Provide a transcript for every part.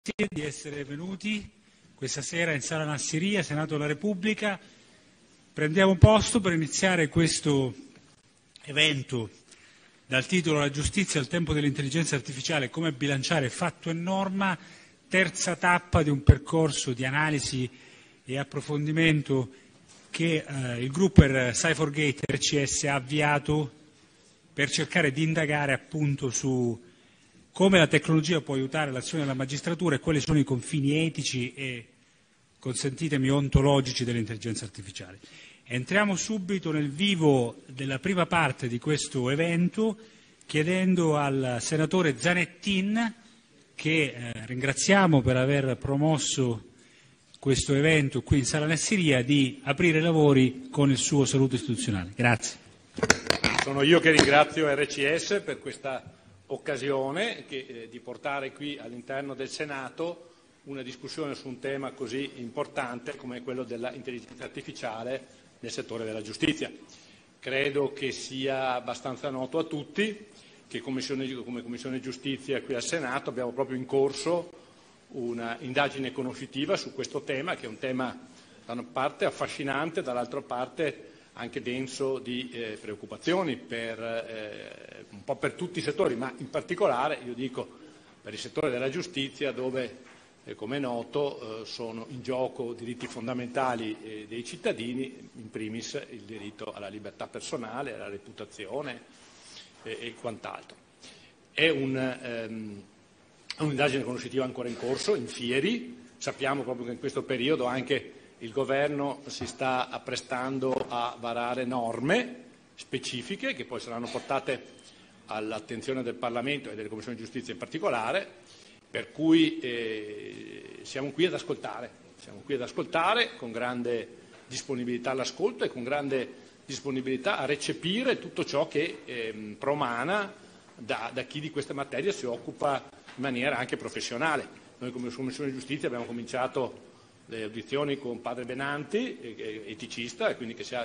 di essere venuti questa sera in Sala Nassirya, Senato della Repubblica. Prendiamo posto per iniziare questo evento dal titolo La giustizia al tempo dell'intelligenza artificiale, come bilanciare fatto e norma, terza tappa di un percorso di analisi e approfondimento che il gruppo Cyphergate RCS ha avviato per cercare di indagare appunto su come la tecnologia può aiutare l'azione della magistratura e quali sono i confini etici e, consentitemi, ontologici dell'intelligenza artificiale. Entriamo subito nel vivo della prima parte di questo evento chiedendo al senatore Zanettin, che ringraziamo per aver promosso questo evento qui in Sala Nassirya, di aprire i lavori con il suo saluto istituzionale. Grazie. Sono io che ringrazio RCS per questa occasione di portare qui all'interno del Senato una discussione su un tema così importante come quello dell'intelligenza artificiale nel settore della giustizia. Credo che sia abbastanza noto a tutti che come Commissione Giustizia qui al Senato abbiamo proprio in corso una indagine conoscitiva su questo tema, che è un tema da una parte affascinante, dall'altra parte anche denso di preoccupazioni un po' per tutti i settori, ma in particolare, io dico, per il settore della giustizia, dove, come è noto, sono in gioco diritti fondamentali dei cittadini, in primis il diritto alla libertà personale, alla reputazione e quant'altro. È un'indagine conoscitiva ancora in corso, in fieri. Sappiamo proprio che in questo periodo anche il Governo si sta apprestando a varare norme specifiche che poi saranno portate all'attenzione del Parlamento e delle Commissioni di Giustizia in particolare, per cui siamo qui ad ascoltare con grande disponibilità all'ascolto e con grande disponibilità a recepire tutto ciò che promana da chi di queste materie si occupa in maniera anche professionale. Noi come Commissione di Giustizia abbiamo cominciato le audizioni con Padre Benanti, eticista, e quindi che ha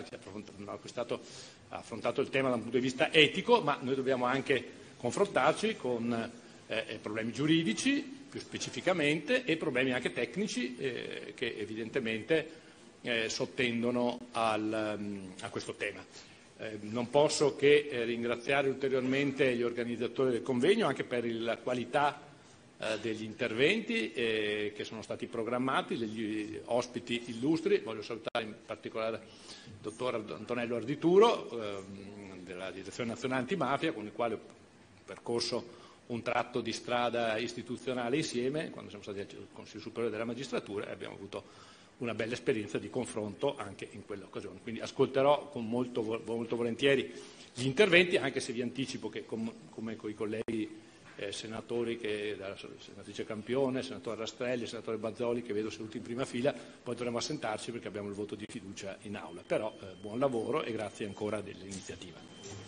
affrontato il tema da un punto di vista etico, ma noi dobbiamo anche confrontarci con problemi giuridici più specificamente e problemi anche tecnici che evidentemente sottendono a questo tema. Non posso che ringraziare ulteriormente gli organizzatori del convegno anche per la qualità degli interventi che sono stati programmati, degli ospiti illustri. Voglio salutare in particolare il dottor Antonello Ardituro della Direzione Nazionale Antimafia, con il quale ho percorso un tratto di strada istituzionale insieme quando siamo stati al Consiglio Superiore della Magistratura e abbiamo avuto una bella esperienza di confronto anche in quell'occasione. Quindi ascolterò con molto volentieri gli interventi, anche se vi anticipo che come con i colleghi senatori, la senatrice Campione, il senatore Rastrelli, il senatore Bazzoli, che vedo seduti in prima fila, poi dovremo assentarci perché abbiamo il voto di fiducia in aula. Però buon lavoro e grazie ancora dell'iniziativa.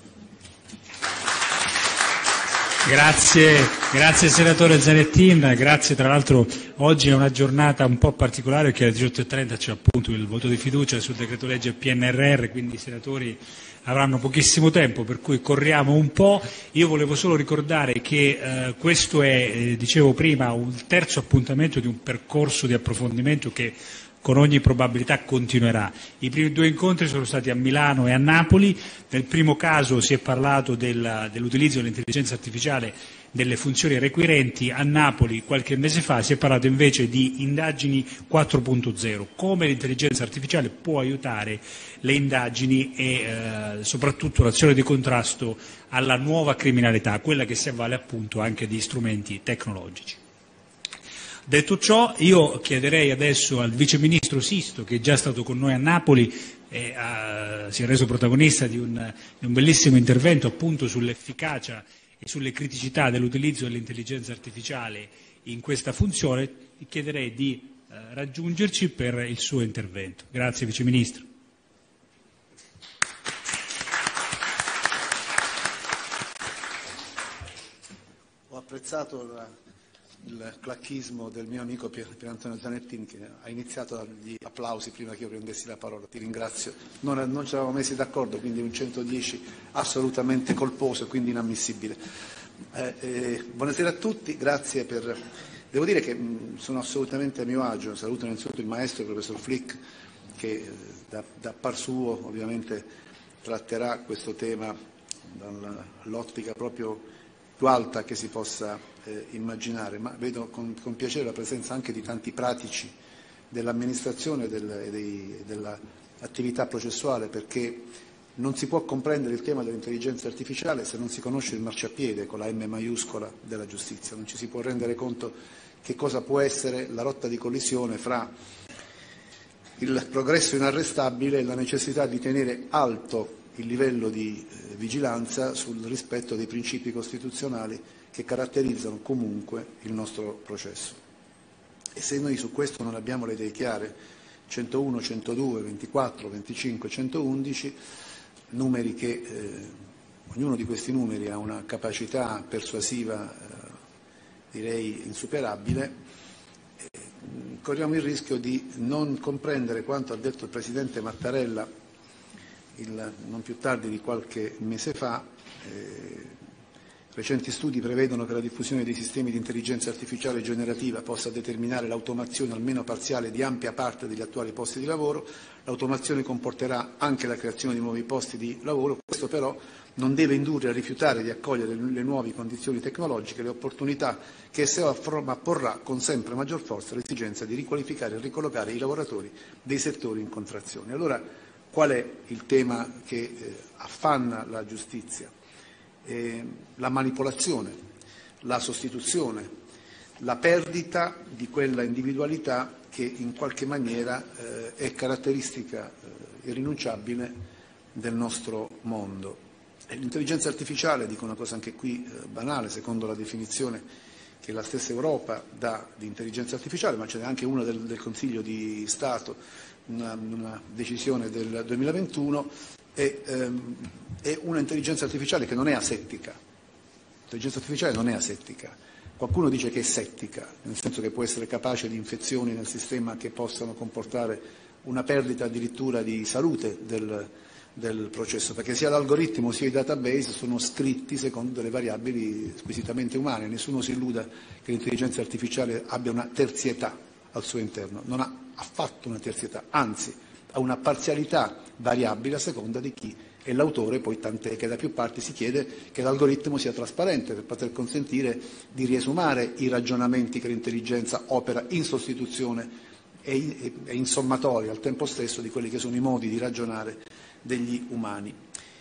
Grazie senatore Zanettin, grazie. Tra l'altro oggi è una giornata un po' particolare perché alle 18:30 c'è appunto il voto di fiducia sul decreto legge PNRR, quindi i senatori avranno pochissimo tempo, per cui corriamo un po'. Io volevo solo ricordare che questo è, dicevo prima, un terzo appuntamento di un percorso di approfondimento che con ogni probabilità continuerà. I primi due incontri sono stati a Milano e a Napoli. Nel primo caso si è parlato dell'utilizzo dell'intelligenza artificiale delle funzioni requirenti. A Napoli qualche mese fa si è parlato invece di indagini 4.0, come l'intelligenza artificiale può aiutare le indagini e soprattutto l'azione di contrasto alla nuova criminalità, quella che si avvale appunto anche di strumenti tecnologici. Detto ciò, io chiederei adesso al Vice Ministro Sisto, che è già stato con noi a Napoli e si è reso protagonista di un bellissimo intervento appunto sull'efficacia e sulle criticità dell'utilizzo dell'intelligenza artificiale in questa funzione, chiederei di raggiungerci per il suo intervento. Grazie Vice Ministro. Ho apprezzato il clacchismo del mio amico Pier Antonio Zanettin, che ha iniziato gli applausi prima che io prendessi la parola. Ti ringrazio. Non ci eravamo messi d'accordo, quindi un 110 assolutamente colposo e quindi inammissibile. Buonasera a tutti, grazie per Devo dire che sono assolutamente a mio agio, saluto innanzitutto il maestro, il professor Flick, che da par suo ovviamente tratterà questo tema dall'ottica proprio più alta che si possa immaginare, ma vedo con piacere la presenza anche di tanti pratici dell'amministrazione e dell'attività processuale, perché non si può comprendere il tema dell'intelligenza artificiale se non si conosce il marciapiede con la M maiuscola della giustizia, non ci si può rendere conto che cosa può essere la rotta di collisione fra il progresso inarrestabile e la necessità di tenere alto il livello di vigilanza sul rispetto dei principi costituzionali che caratterizzano comunque il nostro processo. E se noi su questo non abbiamo le idee chiare, 101, 102, 24, 25, 111, numeri che ognuno di questi numeri ha una capacità persuasiva direi insuperabile, corriamo il rischio di non comprendere quanto ha detto il Presidente Mattarella non più tardi di qualche mese fa. Recenti studi prevedono che la diffusione dei sistemi di intelligenza artificiale generativa possa determinare l'automazione almeno parziale di ampia parte degli attuali posti di lavoro. L'automazione comporterà anche la creazione di nuovi posti di lavoro, questo però non deve indurre a rifiutare di accogliere le nuove condizioni tecnologiche, le opportunità che esse offrono, ma porrà con sempre maggior forza l'esigenza di riqualificare e ricollocare i lavoratori dei settori in contrazione. Allora, qual è il tema che affanna la giustizia? La manipolazione, la sostituzione, la perdita di quella individualità che in qualche maniera è caratteristica irrinunciabile del nostro mondo. L'intelligenza artificiale, dico una cosa anche qui banale, secondo la definizione che la stessa Europa dà di intelligenza artificiale, ma ce n'è anche una del Consiglio di Stato, una decisione del 2021, è una intelligenza artificiale che non è asettica. L'intelligenza artificiale non è asettica. Qualcuno dice che è settica, nel senso che può essere capace di infezioni nel sistema che possano comportare una perdita addirittura di salute del processo, perché sia l'algoritmo sia i database sono scritti secondo delle variabili squisitamente umane. Nessuno si illuda che l'intelligenza artificiale abbia una terzietà al suo interno, non ha affatto una terzietà, anzi ha una parzialità variabile a seconda di chi è l'autore, poi tant'è che da più parti si chiede che l'algoritmo sia trasparente per poter consentire di riesumare i ragionamenti che l'intelligenza opera in sostituzione e in sommatoria al tempo stesso di quelli che sono i modi di ragionare degli umani.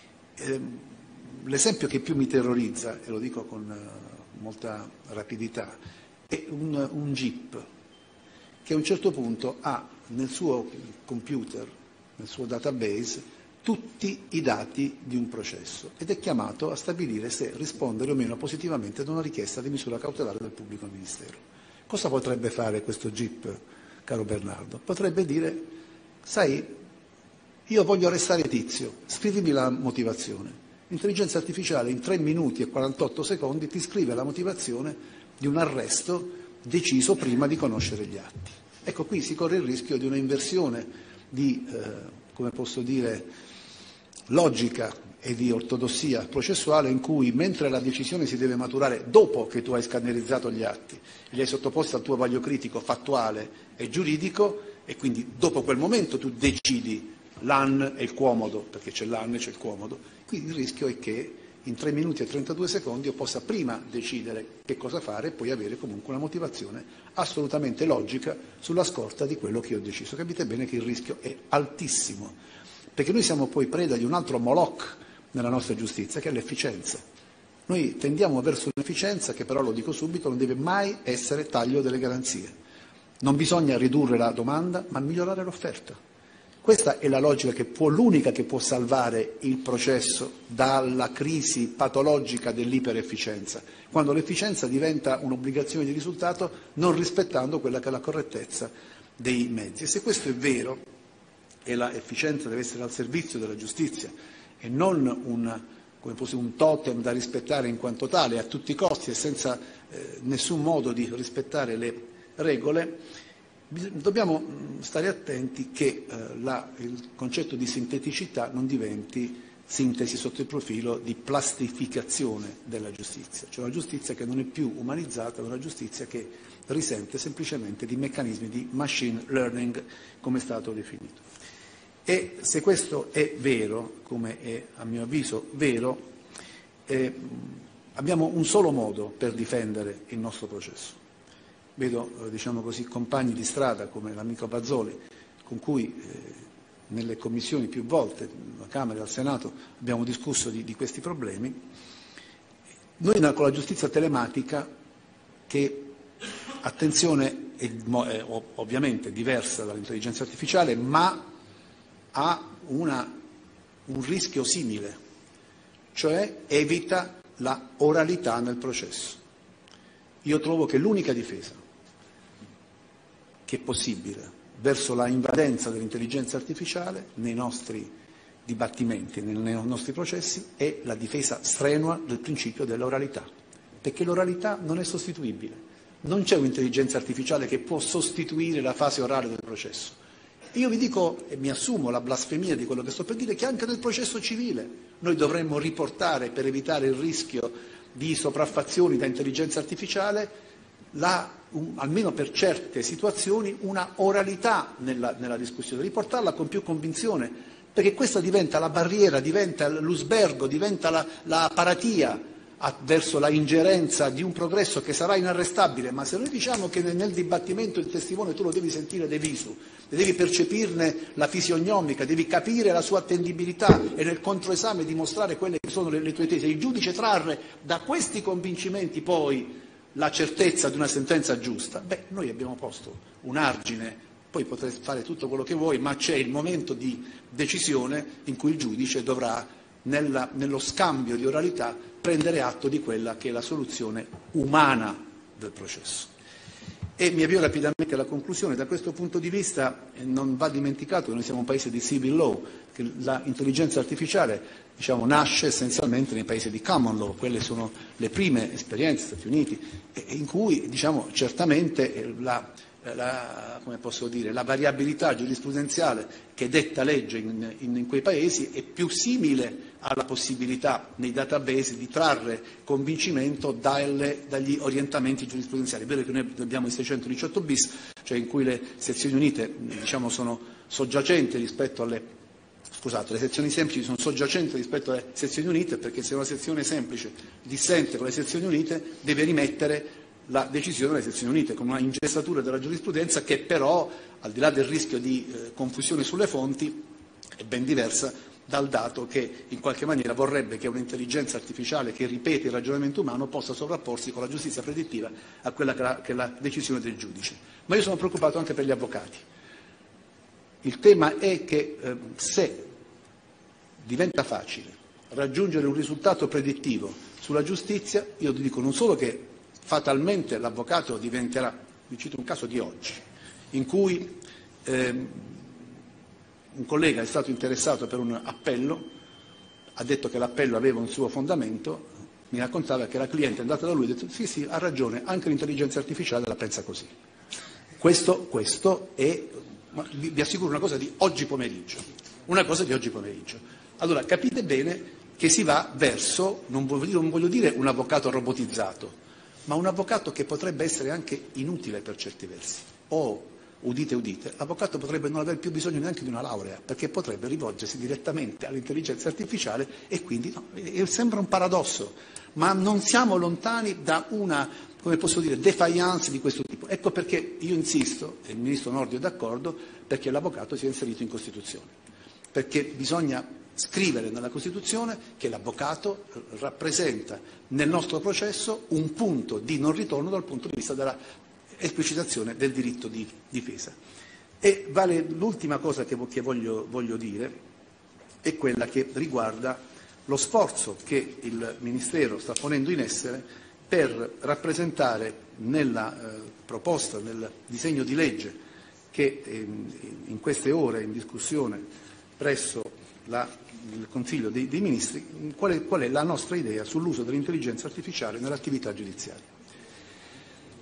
L'esempio che più mi terrorizza, e lo dico con molta rapidità, è un GIP che a un certo punto ha nel suo computer, nel suo database, tutti i dati di un processo ed è chiamato a stabilire se rispondere o meno positivamente ad una richiesta di misura cautelare del pubblico ministero. Cosa potrebbe fare questo GIP, caro Bernardo? Potrebbe dire, sai, io voglio arrestare Tizio, scrivimi la motivazione. L'intelligenza artificiale in 3 minuti e 48 secondi ti scrive la motivazione di un arresto deciso prima di conoscere gli atti. Ecco, qui si corre il rischio di una inversione di, come posso dire, logica e di ortodossia processuale in cui, mentre la decisione si deve maturare dopo che tu hai scannerizzato gli atti e li hai sottoposti al tuo vaglio critico fattuale e giuridico, e quindi dopo quel momento tu decidi l'an e il quomodo, perché c'è l'an e c'è il quomodo, qui il rischio è che in 3 minuti e 32 secondi io possa prima decidere che cosa fare e poi avere comunque una motivazione assolutamente logica sulla scorta di quello che io ho deciso. Capite bene che il rischio è altissimo, perché noi siamo poi preda di un altro Moloch nella nostra giustizia, che è l'efficienza. Noi tendiamo verso un'efficienza che però, lo dico subito, non deve mai essere taglio delle garanzie. Non bisogna ridurre la domanda, ma migliorare l'offerta. Questa è la logica l'unica che può salvare il processo dalla crisi patologica dell'iperefficienza, quando l'efficienza diventa un'obbligazione di risultato non rispettando quella che è la correttezza dei mezzi. E se questo è vero, e l'efficienza deve essere al servizio della giustizia e non un totem da rispettare in quanto tale a tutti i costi e senza nessun modo di rispettare le regole, dobbiamo stare attenti che il concetto di sinteticità non diventi sintesi sotto il profilo di plastificazione della giustizia, cioè una giustizia che non è più umanizzata, ma una giustizia che risente semplicemente di meccanismi di machine learning, come è stato definito. E se questo è vero, come è a mio avviso vero, abbiamo un solo modo per difendere il nostro processo. Vedo, diciamo così, compagni di strada come l'amico Bazoli, con cui nelle commissioni più volte, alla Camera e al Senato, abbiamo discusso di questi problemi. Noi con la giustizia telematica, che, attenzione, è ovviamente diversa dall'intelligenza artificiale, ma ha un rischio simile, cioè evita la oralità nel processo. Io trovo che l'unica difesa che è possibile verso la invadenza dell'intelligenza artificiale nei nostri dibattimenti, nei nostri processi, è la difesa strenua del principio dell'oralità, perché l'oralità non è sostituibile. Non c'è un'intelligenza artificiale che può sostituire la fase orale del processo. Io vi dico, e mi assumo la blasfemia di quello che sto per dire, che anche nel processo civile noi dovremmo riportare, per evitare il rischio di sopraffazioni da intelligenza artificiale, almeno per certe situazioni, una oralità nella discussione, riportarla con più convinzione, perché questa diventa la barriera, diventa l'usbergo, diventa la paratia verso la ingerenza di un progresso che sarà inarrestabile. Ma se noi diciamo che nel dibattimento il testimone tu lo devi sentire de visu, devi percepirne la fisionomica, devi capire la sua attendibilità e nel controesame dimostrare quelle che sono le tue tesi, il giudice trarre da questi convincimenti poi la certezza di una sentenza giusta, noi abbiamo posto un argine, poi potrei fare tutto quello che vuoi, ma c'è il momento di decisione in cui il giudice dovrà, nello scambio di oralità, prendere atto di quella che è la soluzione umana del processo. E mi avvio rapidamente alla conclusione. Da questo punto di vista non va dimenticato che noi siamo un paese di civil law, che l'intelligenza artificiale nasce essenzialmente nei paesi di common law, quelle sono le prime esperienze, Stati Uniti, in cui certamente la variabilità giurisprudenziale che detta legge in quei paesi è più simile alla possibilità nei database di trarre convincimento dagli orientamenti giurisprudenziali. È vero che noi abbiamo il 618 bis, cioè in cui le sezioni unite sono soggiacenti rispetto alle le sezioni semplici sono soggiacenti rispetto alle sezioni unite, perché se una sezione semplice dissente con le sezioni unite deve rimettere la decisione alle sezioni unite, con una ingessatura della giurisprudenza che però, al di là del rischio di confusione sulle fonti, è ben diversa dal dato che in qualche maniera vorrebbe che un'intelligenza artificiale che ripete il ragionamento umano possa sovrapporsi con la giustizia predittiva a quella che è la decisione del giudice. Ma io sono preoccupato anche per gli avvocati. Il tema è che se diventa facile raggiungere un risultato predittivo sulla giustizia, io ti dico non solo che fatalmente l'avvocato diventerà, vi cito un caso di oggi, in cui un collega è stato interessato per un appello, ha detto che l'appello aveva un suo fondamento, mi raccontava che la cliente è andata da lui e ha detto sì, ha ragione, anche l'intelligenza artificiale la pensa così. Questo è, vi assicuro, una cosa di oggi pomeriggio. Allora capite bene che si va verso, non voglio dire un avvocato robotizzato, ma un avvocato che potrebbe essere anche inutile per certi versi. Udite, l'avvocato potrebbe non aver più bisogno neanche di una laurea, perché potrebbe rivolgersi direttamente all'intelligenza artificiale e quindi sembra un paradosso, ma non siamo lontani da una, défaillance di questo tipo. Ecco perché io insisto, e il Ministro Nordio è d'accordo, perché l'avvocato sia inserito in Costituzione, perché bisogna scrivere nella Costituzione che l'avvocato rappresenta nel nostro processo un punto di non ritorno dal punto di vista della esplicitazione del diritto di difesa. E l'ultima cosa che voglio dire è quella che riguarda lo sforzo che il Ministero sta ponendo in essere per rappresentare nella proposta, nel disegno di legge che in queste ore è in discussione presso il Consiglio dei Ministri, qual è la nostra idea sull'uso dell'intelligenza artificiale nell'attività giudiziaria.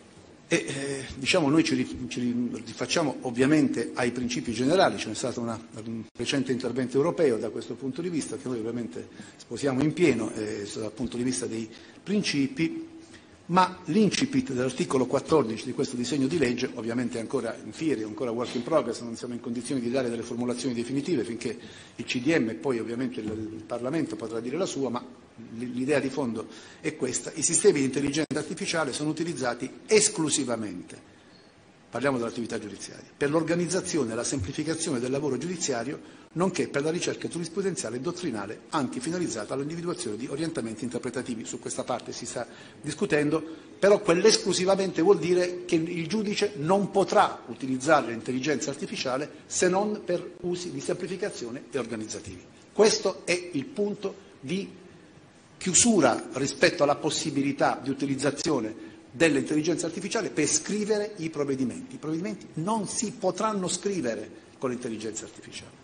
Diciamo, noi ci rifacciamo ovviamente ai principi generali. C'è stato un recente intervento europeo da questo punto di vista, che noi ovviamente sposiamo in pieno dal punto di vista dei principi, ma l'incipit dell'articolo 14 di questo disegno di legge ovviamente è ancora in fieri, è ancora work in progress, non siamo in condizioni di dare delle formulazioni definitive finché il CDM e poi ovviamente il Parlamento potrà dire la sua, ma l'idea di fondo è questa: i sistemi di intelligenza artificiale sono utilizzati esclusivamente, parliamo dell'attività giudiziaria, per l'organizzazione e la semplificazione del lavoro giudiziario, nonché per la ricerca giurisprudenziale e dottrinale, anche finalizzata all'individuazione di orientamenti interpretativi. Su questa parte si sta discutendo, però quell'esclusivamente vuol dire che il giudice non potrà utilizzare l'intelligenza artificiale se non per usi di semplificazione e organizzativi. Questo è il punto di chiusura rispetto alla possibilità di utilizzazione dell'intelligenza artificiale per scrivere i provvedimenti. I provvedimenti non si potranno scrivere con l'intelligenza artificiale,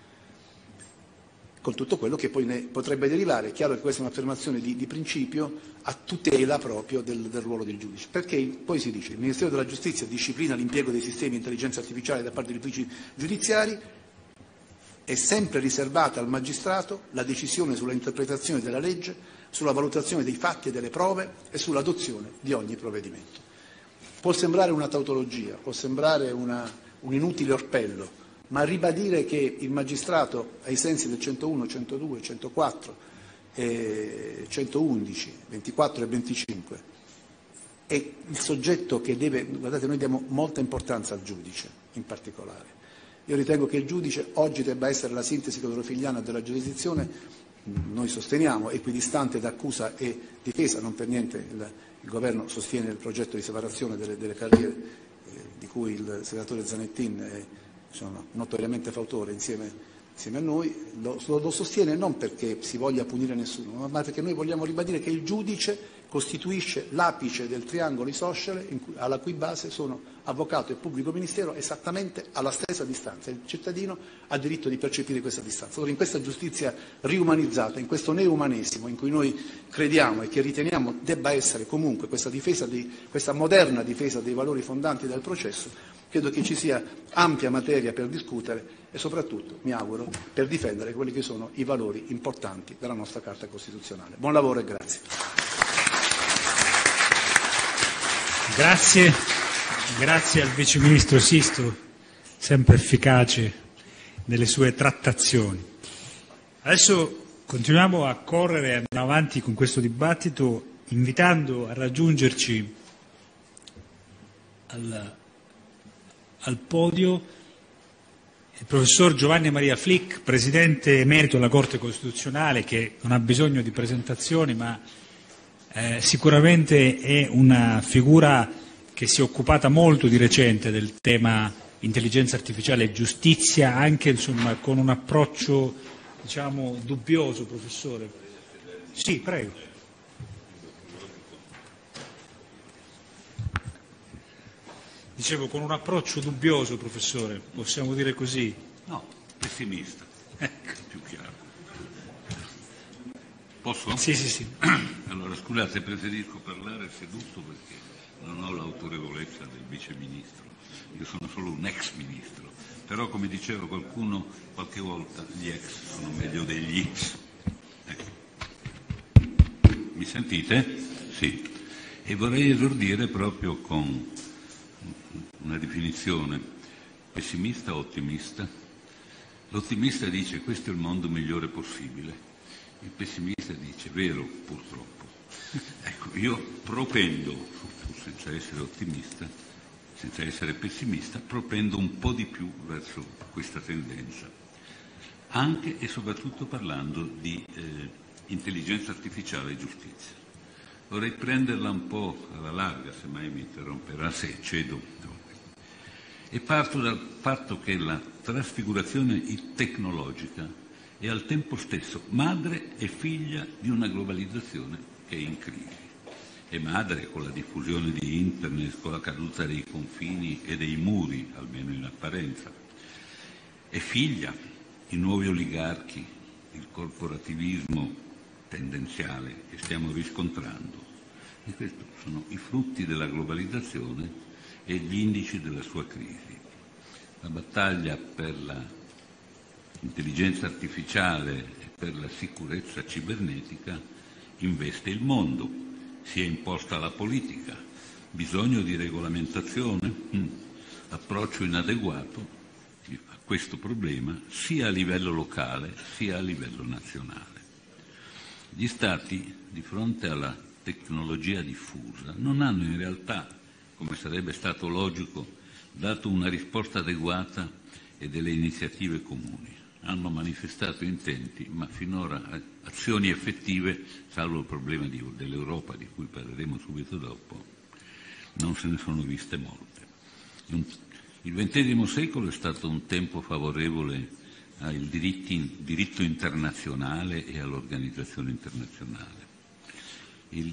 con tutto quello che poi ne potrebbe derivare. È chiaro che questa è un'affermazione di principio a tutela proprio del ruolo del giudice, perché poi si dice: il Ministero della Giustizia disciplina l'impiego dei sistemi di intelligenza artificiale da parte degli uffici giudiziari. È sempre riservata al magistrato la decisione sulla interpretazione della legge, sulla valutazione dei fatti e delle prove e sull'adozione di ogni provvedimento. Può sembrare una tautologia, può sembrare un inutile orpello, ma ribadire che il magistrato, ai sensi del 101, 102, 104, 111, 24 e 25, è il soggetto che deve. Guardate, noi diamo molta importanza al giudice in particolare. Io ritengo che il giudice oggi debba essere la sintesi clorofigliana della giurisdizione. Noi sosteniamo equidistante da accusa e difesa, non per niente il Governo sostiene il progetto di separazione delle carriere di cui il senatore Zanettin è notoriamente fautore insieme a noi. Lo sostiene non perché si voglia punire nessuno, ma perché noi vogliamo ribadire che il giudice costituisce l'apice del triangolo isoscele alla cui base sono avvocato e pubblico ministero esattamente alla stessa distanza. Il cittadino ha diritto di percepire questa distanza. Allora, in questa giustizia riumanizzata, in questo neumanesimo in cui noi crediamo e che riteniamo debba essere comunque questa moderna difesa dei valori fondanti del processo, credo che ci sia ampia materia per discutere e soprattutto, mi auguro, per difendere quelli che sono i valori importanti della nostra Carta Costituzionale. Buon lavoro e grazie. Grazie al Vice Ministro Sisto, sempre efficace nelle sue trattazioni. Adesso continuiamo a correre e andiamo avanti con questo dibattito, invitando a raggiungerci al podio il professor Giovanni Maria Flick, Presidente emerito della Corte Costituzionale, che non ha bisogno di presentazioni, ma sicuramente è una figura che si è occupata molto di recente del tema intelligenza artificiale e giustizia, anche con un approccio dubbioso, professore. Sì, prego. Dicevo, con un approccio dubbioso, professore, possiamo dire così? No, pessimista. Ecco. Più chiaro. Posso? Sì. Allora, scusate, preferisco parlare seduto perché non ho l'autorevolezza del vice ministro, io sono solo un ex ministro, però come diceva qualcuno qualche volta gli ex sono meglio degli X. Ecco. Mi sentite? Sì. E vorrei esordire proprio con una definizione: pessimista o ottimista? L'ottimista dice questo è il mondo migliore possibile, il pessimista dice vero purtroppo. Ecco, io propendo, senza essere ottimista, senza essere pessimista, propendo un po' di più verso questa tendenza, anche e soprattutto parlando di intelligenza artificiale e giustizia. Vorrei prenderla un po' alla larga, se mai mi interromperà, se cedo. E parto dal fatto che la trasfigurazione tecnologica è al tempo stesso madre e figlia di una globalizzazione che è in crisi. È madre con la diffusione di Internet, con la caduta dei confini e dei muri, almeno in apparenza. È figlia, i nuovi oligarchi, il corporativismo tendenziale che stiamo riscontrando, E questi sono i frutti della globalizzazione e gli indici della sua crisi. La battaglia per l'intelligenza artificiale e per la sicurezza cibernetica investe il mondo, si è imposta la politica, bisogno di regolamentazione, approccio inadeguato a questo problema sia a livello locale sia a livello nazionale. Gli Stati, di fronte alla tecnologia diffusa, non hanno in realtà, come sarebbe stato logico, dato una risposta adeguata e delle iniziative comuni. Hanno manifestato intenti, ma finora azioni effettive, salvo il problema dell'Europa, di cui parleremo subito dopo, non se ne sono viste molte. Il XX secolo è stato un tempo favorevole al diritto internazionale e all'organizzazione internazionale. Il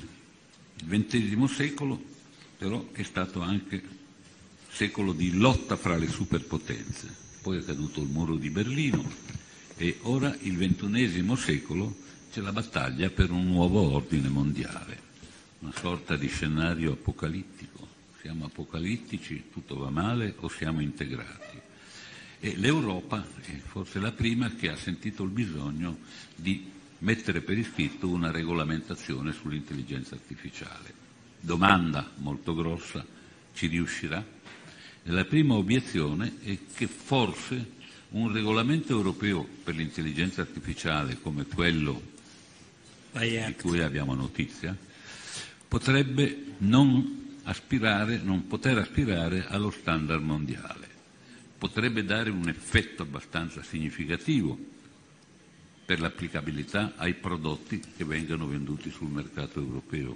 XX secolo però è stato anche secolo di lotta fra le superpotenze, poi è caduto il muro di Berlino e ora il XXI secolo c'è la battaglia per un nuovo ordine mondiale, una sorta di scenario apocalittico. Siamo apocalittici, tutto va male o siamo integrati? E l'Europa è forse la prima che ha sentito il bisogno di mettere per iscritto una regolamentazione sull'intelligenza artificiale. Domanda molto grossa, ci riuscirà? E la prima obiezione è che forse un regolamento europeo per l'intelligenza artificiale come quello di cui abbiamo notizia potrebbe non poter aspirare allo standard mondiale. Potrebbe dare un effetto abbastanza significativo per l'applicabilità ai prodotti che vengano venduti sul mercato europeo.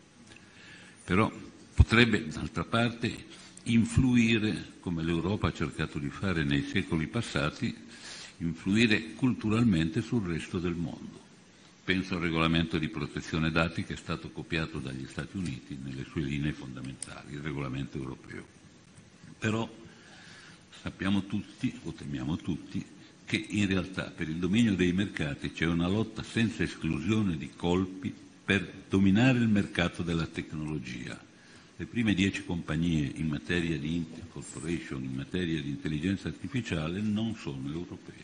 Però potrebbe, d'altra parte, influire, come l'Europa ha cercato di fare nei secoli passati, influire culturalmente sul resto del mondo. Penso al regolamento di protezione dati che è stato copiato dagli Stati Uniti nelle sue linee fondamentali, il regolamento europeo. Però sappiamo tutti, o temiamo tutti, che in realtà per il dominio dei mercati c'è una lotta senza esclusione di colpi per dominare il mercato della tecnologia. Le prime 10 compagnie in materia di corporation, in materia di intelligenza artificiale, non sono europee.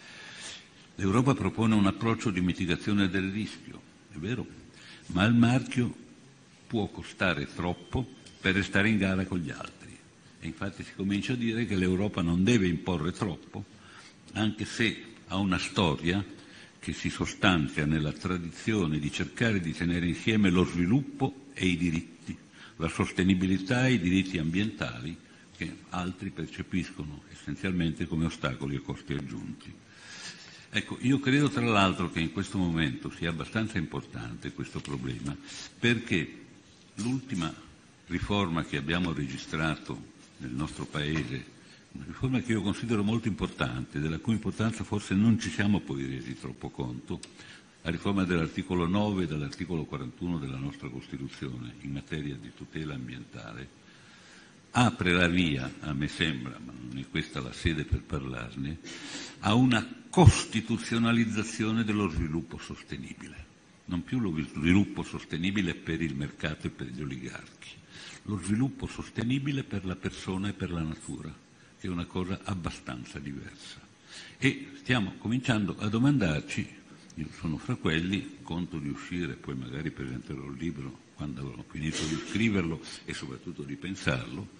L'Europa propone un approccio di mitigazione del rischio, è vero, ma il marchio può costare troppo per restare in gara con gli altri. E infatti si comincia a dire che l'Europa non deve imporre troppo, anche se ha una storia che si sostanzia nella tradizione di cercare di tenere insieme lo sviluppo e i diritti, la sostenibilità e i diritti ambientali, che altri percepiscono essenzialmente come ostacoli a costi aggiunti. Ecco, io credo tra l'altro che in questo momento sia abbastanza importante questo problema, perché l'ultima riforma che abbiamo registrato nel nostro Paese, una riforma che io considero molto importante, della cui importanza forse non ci siamo poi resi troppo conto, la riforma dell'articolo 9 e dell'articolo 41 della nostra Costituzione in materia di tutela ambientale, apre la via, a me sembra, ma non è questa la sede per parlarne, a una costituzionalizzazione dello sviluppo sostenibile. Non più lo sviluppo sostenibile per il mercato e per gli oligarchi, lo sviluppo sostenibile per la persona e per la natura, che è una cosa abbastanza diversa. E stiamo cominciando a domandarci, io sono fra quelli, conto di uscire, poi magari presenterò il libro quando avrò finito di scriverlo e soprattutto di pensarlo,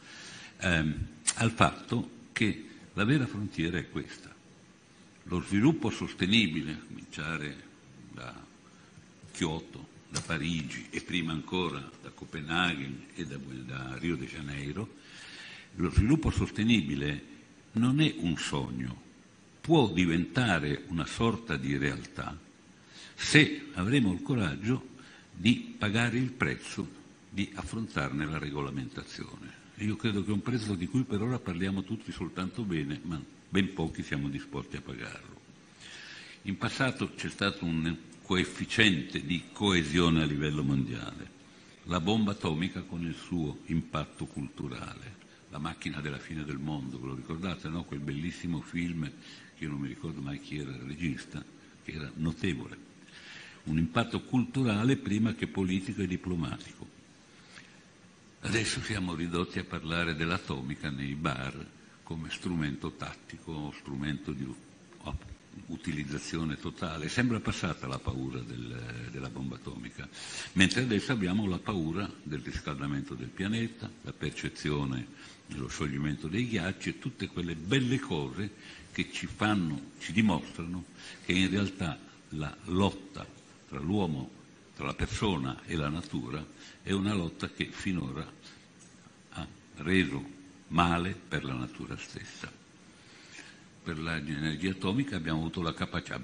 al fatto che la vera frontiera è questa. Lo sviluppo sostenibile, a cominciare da Kyoto, da Parigi e prima ancora da Copenaghen e da Rio de Janeiro, lo sviluppo sostenibile non è un sogno, può diventare una sorta di realtà se avremo il coraggio di pagare il prezzo di affrontarne la regolamentazione. E io credo che è un prezzo di cui per ora parliamo tutti soltanto bene, ma ben pochi siamo disposti a pagarlo. In passato c'è stato un coefficiente di coesione a livello mondiale, la bomba atomica con il suo impatto culturale, la macchina della fine del mondo, ve lo ricordate, no? Quel bellissimo film, che io non mi ricordo mai chi era il regista, che era notevole. Un impatto culturale prima che politico e diplomatico. Adesso siamo ridotti a parlare dell'atomica nei bar come strumento tattico, strumento di utilizzazione totale. Sembra passata la paura della bomba atomica, mentre adesso abbiamo la paura del riscaldamento del pianeta, la percezione dello scioglimento dei ghiacci e tutte quelle belle cose che ci dimostrano che in realtà la lotta tra l'uomo, tra la persona e la natura è una lotta che finora ha reso male per la natura stessa. Per l'energia atomica abbiamo avuto la capacità,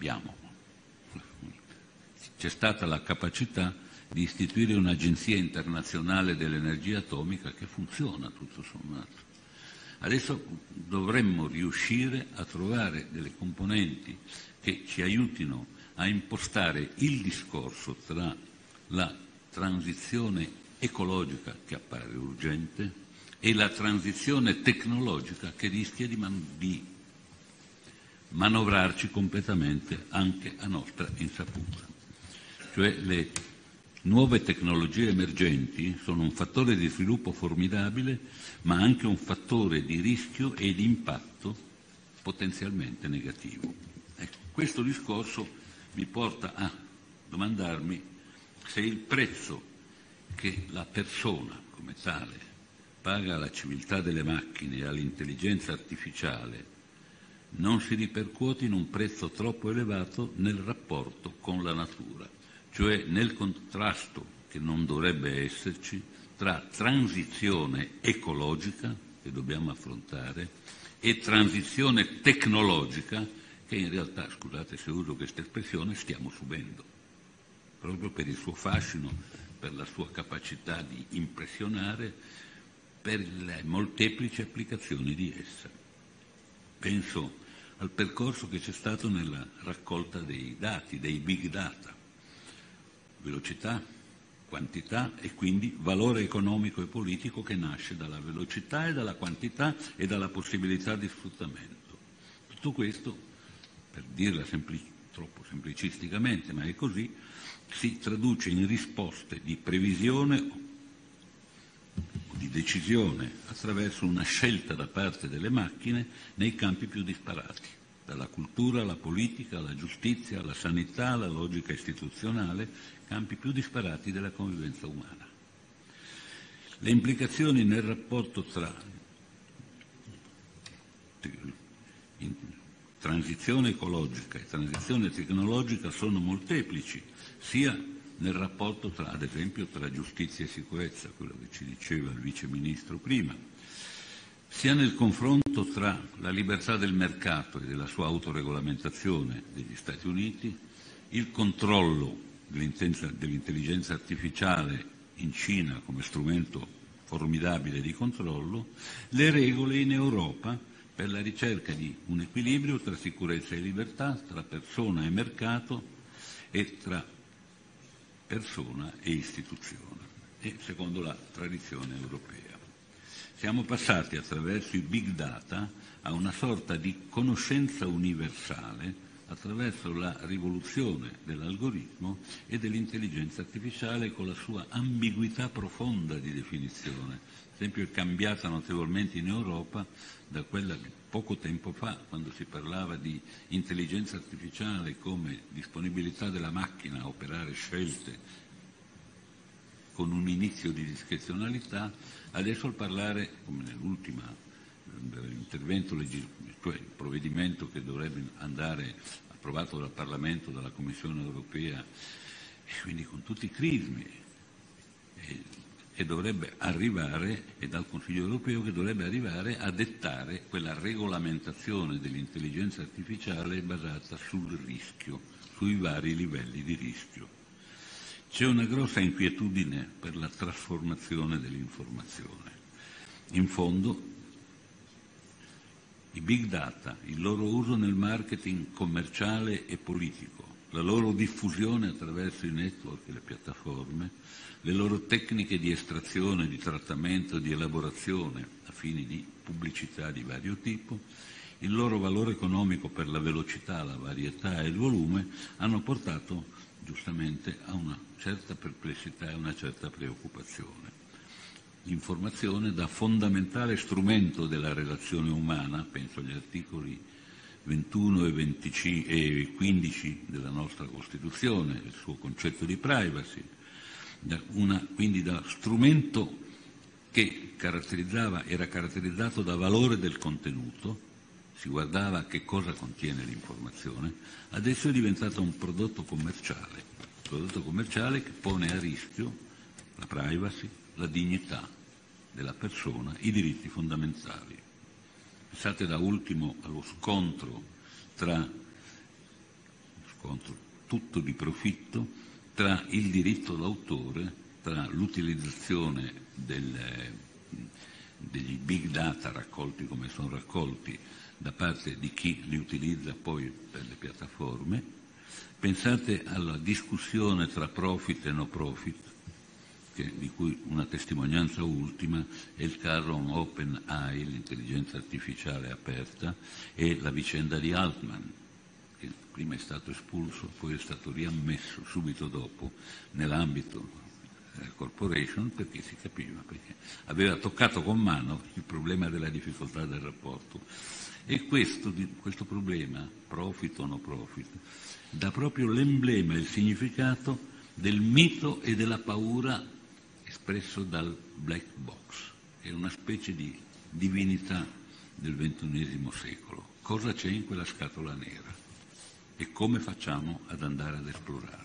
c'è stata la capacità di istituire un'agenzia internazionale dell'energia atomica che funziona tutto sommato. Adesso dovremmo riuscire a trovare delle componenti che ci aiutino a impostare il discorso tra la transizione ecologica, che appare urgente, e la transizione tecnologica, che rischia di manovrarci completamente anche a nostra insaputa. Cioè le nuove tecnologie emergenti sono un fattore di sviluppo formidabile, ma anche un fattore di rischio e di impatto potenzialmente negativo. Ecco, questo discorso mi porta a domandarmi se il prezzo che la persona come tale paga alla civiltà delle macchine e all'intelligenza artificiale non si ripercuote in un prezzo troppo elevato nel rapporto con la natura, cioè nel contrasto che non dovrebbe esserci tra transizione ecologica, che dobbiamo affrontare, e transizione tecnologica, che in realtà, scusate se uso questa espressione, stiamo subendo, proprio per il suo fascino, per la sua capacità di impressionare, per le molteplici applicazioni di essa. Penso al percorso che c'è stato nella raccolta dei dati, dei big data, velocità, quantità e quindi valore economico e politico che nasce dalla velocità e dalla quantità e dalla possibilità di sfruttamento. Tutto questo, per dirla troppo semplicisticamente, ma è così, si traduce in risposte di previsione o di decisione attraverso una scelta da parte delle macchine nei campi più disparati, dalla cultura alla politica, alla giustizia, alla sanità, alla logica istituzionale, campi più disparati della convivenza umana. Le implicazioni nel rapporto tra transizione ecologica e transizione tecnologica sono molteplici, sia nel rapporto tra, ad esempio, tra giustizia e sicurezza, quello che ci diceva il Vice Ministro prima, sia nel confronto tra la libertà del mercato e della sua autoregolamentazione degli Stati Uniti, il controllo dell'intelligenza artificiale in Cina come strumento formidabile di controllo, le regole in Europa per la ricerca di un equilibrio tra sicurezza e libertà, tra persona e mercato e tra persona e istituzione, e secondo la tradizione europea. Siamo passati attraverso i big data a una sorta di conoscenza universale attraverso la rivoluzione dell'algoritmo e dell'intelligenza artificiale con la sua ambiguità profonda di definizione. Ad esempio è cambiata notevolmente in Europa da quella di poco tempo fa, quando si parlava di intelligenza artificiale come disponibilità della macchina a operare scelte con un inizio di discrezionalità, adesso al parlare, come nell'ultimo intervento cioè il provvedimento che dovrebbe andare approvato dal Parlamento, dalla Commissione europea, e quindi con tutti i crismi, e dovrebbe arrivare, e dal Consiglio europeo, che dovrebbe arrivare a dettare quella regolamentazione dell'intelligenza artificiale basata sul rischio, sui vari livelli di rischio. C'è una grossa inquietudine per la trasformazione dell'informazione. In fondo, i big data, il loro uso nel marketing commerciale e politico, la loro diffusione attraverso i network e le piattaforme, le loro tecniche di estrazione, di trattamento e di elaborazione a fini di pubblicità di vario tipo, il loro valore economico per la velocità, la varietà e il volume hanno portato giustamente a una certa perplessità e una certa preoccupazione. l'informazione da fondamentale strumento della relazione umana, penso agli articoli 21 e 15 della nostra Costituzione, il suo concetto di privacy, quindi da strumento che era caratterizzato da valore del contenuto, si guardava a che cosa contiene l'informazione, adesso è diventato un prodotto commerciale che pone a rischio la privacy, la dignità della persona, i diritti fondamentali. Pensate da ultimo allo scontro tutto di profitto tra il diritto d'autore, tra l'utilizzazione degli big data raccolti come sono raccolti da parte di chi li utilizza poi per le piattaforme. Pensate alla discussione tra profit e no profit, di cui una testimonianza ultima è il caso OpenAI, l'intelligenza artificiale aperta, e la vicenda di Altman, che prima è stato espulso, poi è stato riammesso subito dopo nell'ambito della corporation, perché si capiva, perché aveva toccato con mano il problema della difficoltà del rapporto. E questo problema, profit o no profit, dà proprio l'emblema e il significato del mito e della paura espresso dal black box, che è una specie di divinità del XXI secolo. Cosa c'è in quella scatola nera e come facciamo ad andare ad esplorarlo?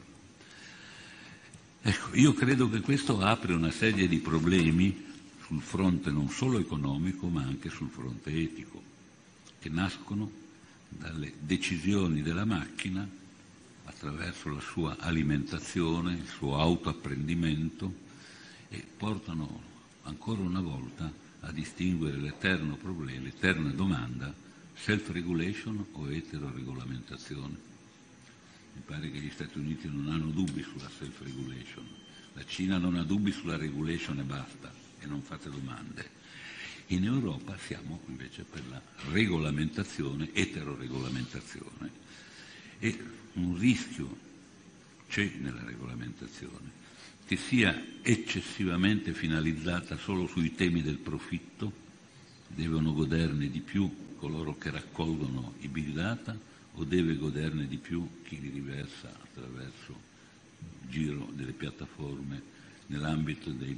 Ecco, io credo che questo apre una serie di problemi sul fronte non solo economico ma anche sul fronte etico, che nascono dalle decisioni della macchina attraverso la sua alimentazione, il suo autoapprendimento, e portano ancora una volta a distinguere l'eterno problema, l'eterna domanda: self-regulation o eteroregolamentazione? Mi pare che gli Stati Uniti non hanno dubbi sulla self-regulation, la Cina non ha dubbi sulla regulation e basta, e non fate domande. In Europa siamo invece per la regolamentazione, eteroregolamentazione, e un rischio c'è nella regolamentazione, che sia eccessivamente finalizzata solo sui temi del profitto, devono goderne di più coloro che raccolgono i big data o deve goderne di più chi li riversa attraverso il giro delle piattaforme nell'ambito del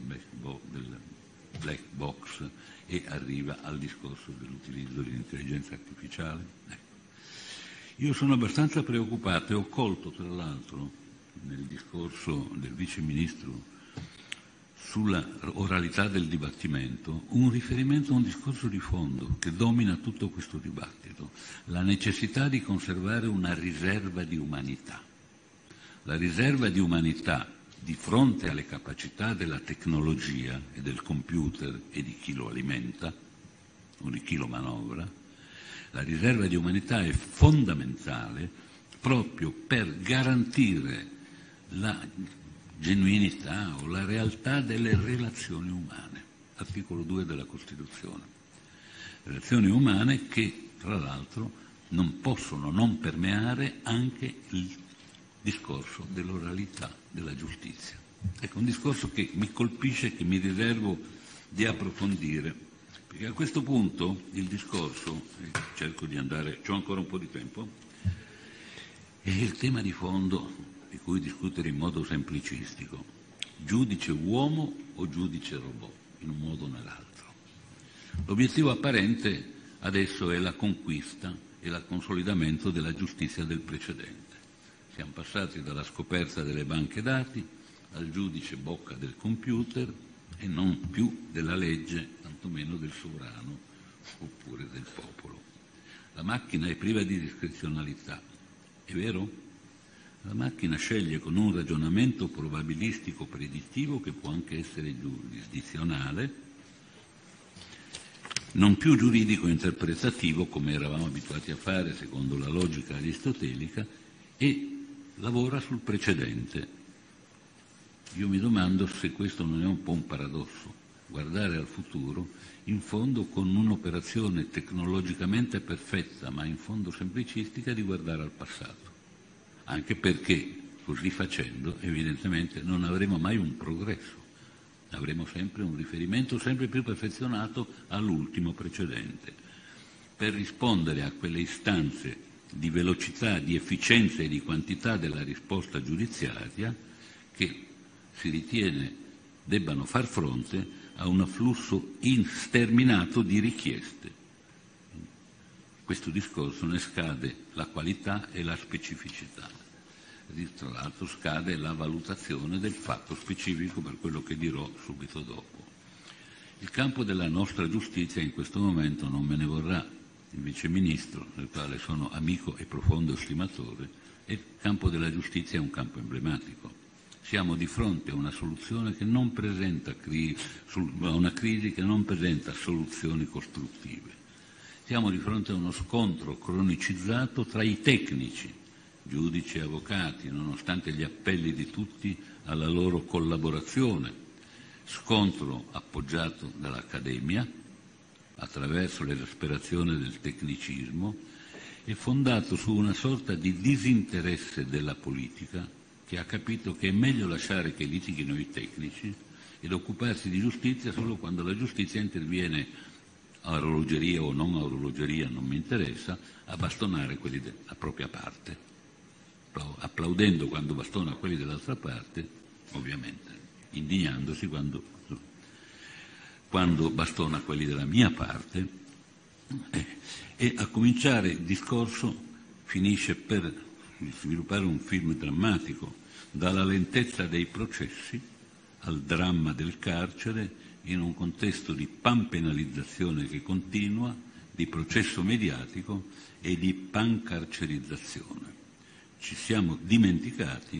black box e arriva al discorso dell'utilizzo dell'intelligenza artificiale? Ecco. Io sono abbastanza preoccupato e ho colto tra l'altro nel discorso del Vice Ministro sulla oralità del dibattimento un riferimento a un discorso di fondo che domina tutto questo dibattito: la necessità di conservare una riserva di umanità. La riserva di umanità di fronte alle capacità della tecnologia e del computer e di chi lo alimenta o di chi lo manovra, la riserva di umanità è fondamentale proprio per garantire la genuinità o la realtà delle relazioni umane. Articolo 2 della Costituzione. Relazioni umane che, tra l'altro, non possono non permeare anche il discorso dell'oralità della giustizia. Ecco, un discorso che mi colpisce, che mi riservo di approfondire, perché a questo punto il discorso, cerco di andare, c'ho ancora un po' di tempo, è il tema di fondo di cui discutere in modo semplicistico: giudice uomo o giudice robot, in un modo o nell'altro. L'obiettivo apparente adesso è la conquista e il consolidamento della giustizia del precedente. Siamo passati dalla scoperta delle banche dati al giudice bocca del computer e non più della legge, tantomeno del sovrano oppure del popolo. La macchina è priva di discrezionalità, è vero? La macchina sceglie con un ragionamento probabilistico predittivo, che può anche essere giurisdizionale, non più giuridico-interpretativo come eravamo abituati a fare secondo la logica aristotelica, e lavora sul precedente. Io mi domando se questo non è un po' un paradosso: guardare al futuro in fondo con un'operazione tecnologicamente perfetta ma in fondo semplicistica di guardare al passato. Anche perché, così facendo, evidentemente non avremo mai un progresso, Avremo sempre un riferimento sempre più perfezionato all'ultimo precedente, per rispondere a quelle istanze di velocità, di efficienza e di quantità della risposta giudiziaria che si ritiene debbano far fronte a un afflusso insterminato di richieste. Questo discorso ne scade la qualità e la specificità. Tra l'altro scade la valutazione del fatto specifico, per quello che dirò subito dopo. Il campo della nostra giustizia in questo momento, non me ne vorrà il Vice Ministro, del quale sono amico e profondo stimatore, e il campo della giustizia è un campo emblematico. Siamo di fronte a una soluzione che non presenta a una crisi che non presenta soluzioni costruttive. Siamo di fronte a uno scontro cronicizzato tra i tecnici, giudici e avvocati, nonostante gli appelli di tutti alla loro collaborazione, scontro appoggiato dall'Accademia attraverso l'esasperazione del tecnicismo e fondato su una sorta di disinteresse della politica che ha capito che è meglio lasciare che litighino i tecnici ed occuparsi di giustizia solo quando la giustizia interviene a orologeria o non a orologeria, non mi interessa, a bastonare quelli della propria parte, applaudendo quando bastona quelli dell'altra parte, ovviamente, indignandosi quando bastona quelli della mia parte, e a cominciare il discorso finisce per sviluppare un film drammatico, dalla lentezza dei processi al dramma del carcere, in un contesto di panpenalizzazione che continua, di processo mediatico e di pancarcerizzazione. Ci siamo dimenticati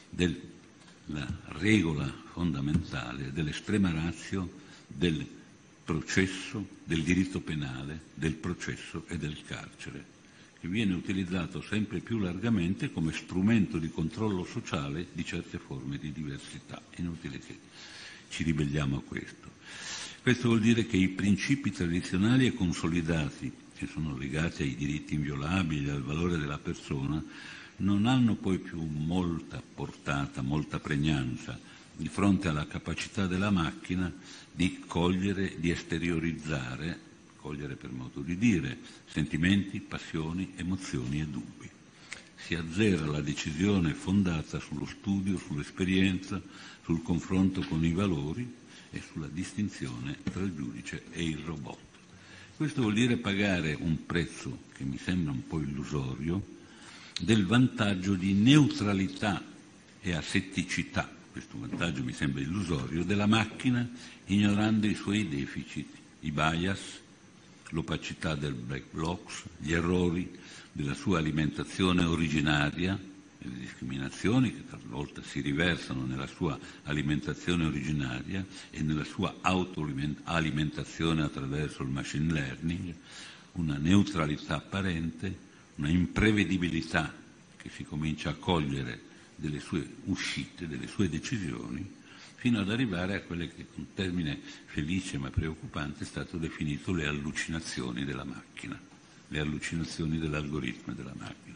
della regola fondamentale dell'estrema ratio del processo, del diritto penale, del processo e del carcere, che viene utilizzato sempre più largamente come strumento di controllo sociale di certe forme di diversità. È inutile che ci ribelliamo a questo. Questo vuol dire che i principi tradizionali e consolidati, che sono legati ai diritti inviolabili, al valore della persona, non hanno poi più molta portata, molta pregnanza di fronte alla capacità della macchina di cogliere, di esteriorizzare, cogliere per modo di dire, sentimenti, passioni, emozioni e dubbi. Si azzera la decisione fondata sullo studio, sull'esperienza, sul confronto con i valori e sulla distinzione tra il giudice e il robot. Questo vuol dire pagare un prezzo che mi sembra un po' illusorio del vantaggio di neutralità e asetticità, questo vantaggio mi sembra illusorio, della macchina, ignorando i suoi deficit, i bias, l'opacità del black box, gli errori della sua alimentazione originaria, le discriminazioni che talvolta si riversano nella sua alimentazione originaria e nella sua autoalimentazione attraverso il machine learning, una neutralità apparente, una imprevedibilità che si comincia a cogliere delle sue uscite, delle sue decisioni, fino ad arrivare a quelle che, con termine felice ma preoccupante, è stato definito le allucinazioni della macchina, le allucinazioni dell'algoritmo e della macchina.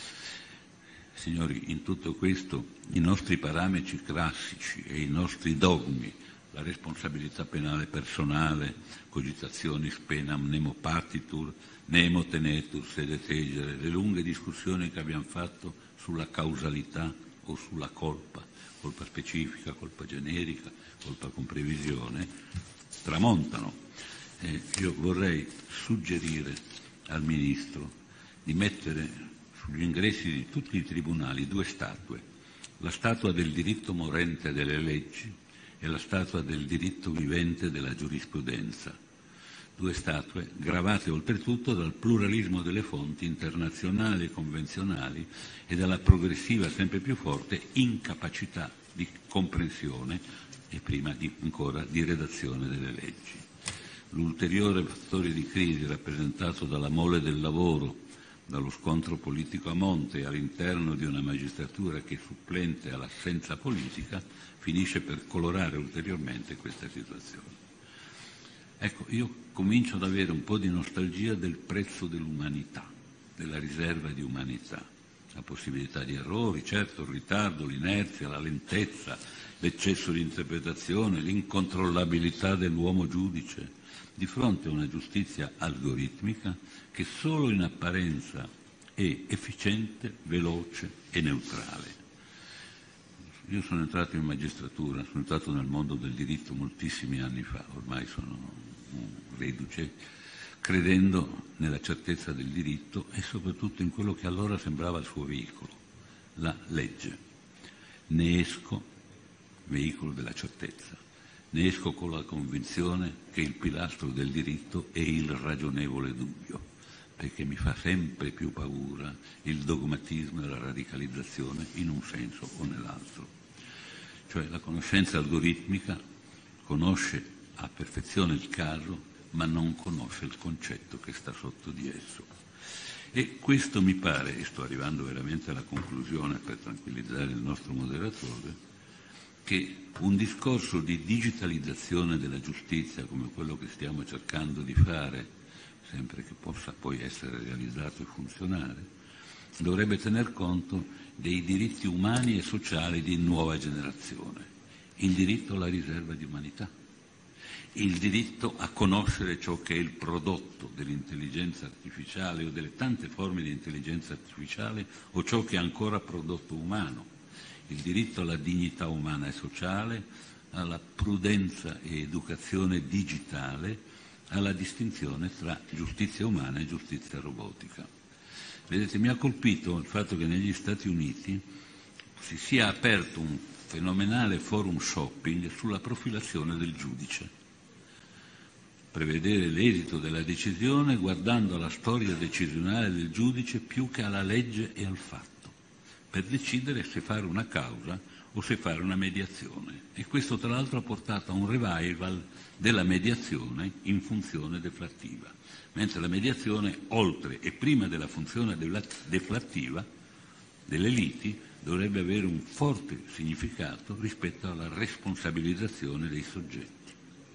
Signori, in tutto questo i nostri parametri classici e i nostri dogmi, la responsabilità penale personale, cogitationis penam nemo partitur, nemo tenetur sede tegere, le lunghe discussioni che abbiamo fatto sulla causalità o sulla colpa specifica, colpa generica, colpa con previsione, tramontano. Io vorrei suggerire al Ministro di mettere sugli ingressi di tutti i tribunali due statue, la statua del diritto morente delle leggi e la statua del diritto vivente della giurisprudenza, due statue gravate oltretutto dal pluralismo delle fonti internazionali e convenzionali e dalla progressiva sempre più forte incapacità di comprensione e prima ancora di redazione delle leggi. L'ulteriore fattore di crisi rappresentato dalla mole del lavoro, dallo scontro politico a monte all'interno di una magistratura che è supplente all'assenza politica, finisce per colorare ulteriormente questa situazione. Ecco, io comincio ad avere un po' di nostalgia del prezzo dell'umanità, della riserva di umanità, la possibilità di errori, certo il ritardo, l'inerzia, la lentezza, l'eccesso di interpretazione, l'incontrollabilità dell'uomo giudice, di fronte a una giustizia algoritmica che solo in apparenza è efficiente, veloce e neutrale. Io sono entrato in magistratura, sono entrato nel mondo del diritto moltissimi anni fa, ormai sono un reduce, credendo nella certezza del diritto e soprattutto in quello che allora sembrava il suo veicolo, la legge. Ne esco, veicolo della certezza, ne esco con la convinzione che il pilastro del diritto è il ragionevole dubbio, perché mi fa sempre più paura il dogmatismo e la radicalizzazione in un senso o nell'altro. Cioè la conoscenza algoritmica conosce a perfezione il caso, ma non conosce il concetto che sta sotto di esso. E questo mi pare, e sto arrivando veramente alla conclusione per tranquillizzare il nostro moderatore, che un discorso di digitalizzazione della giustizia come quello che stiamo cercando di fare, sempre che possa poi essere realizzato e funzionare, dovrebbe tener conto dei diritti umani e sociali di nuova generazione, il diritto alla riserva di umanità, il diritto a conoscere ciò che è il prodotto dell'intelligenza artificiale o delle tante forme di intelligenza artificiale o ciò che è ancora prodotto umano, il diritto alla dignità umana e sociale, alla prudenza e educazione digitale, alla distinzione tra giustizia umana e giustizia robotica. Vedete, mi ha colpito il fatto che negli Stati Uniti si sia aperto un fenomenale forum shopping sulla profilazione del giudice. Prevedere l'esito della decisione guardando alla storia decisionale del giudice più che alla legge e al fatto, per decidere se fare una causa o se fare una mediazione. E questo tra l'altro ha portato a un revival della mediazione in funzione deflattiva, mentre la mediazione, oltre e prima della funzione deflattiva delle liti, dovrebbe avere un forte significato rispetto alla responsabilizzazione dei soggetti.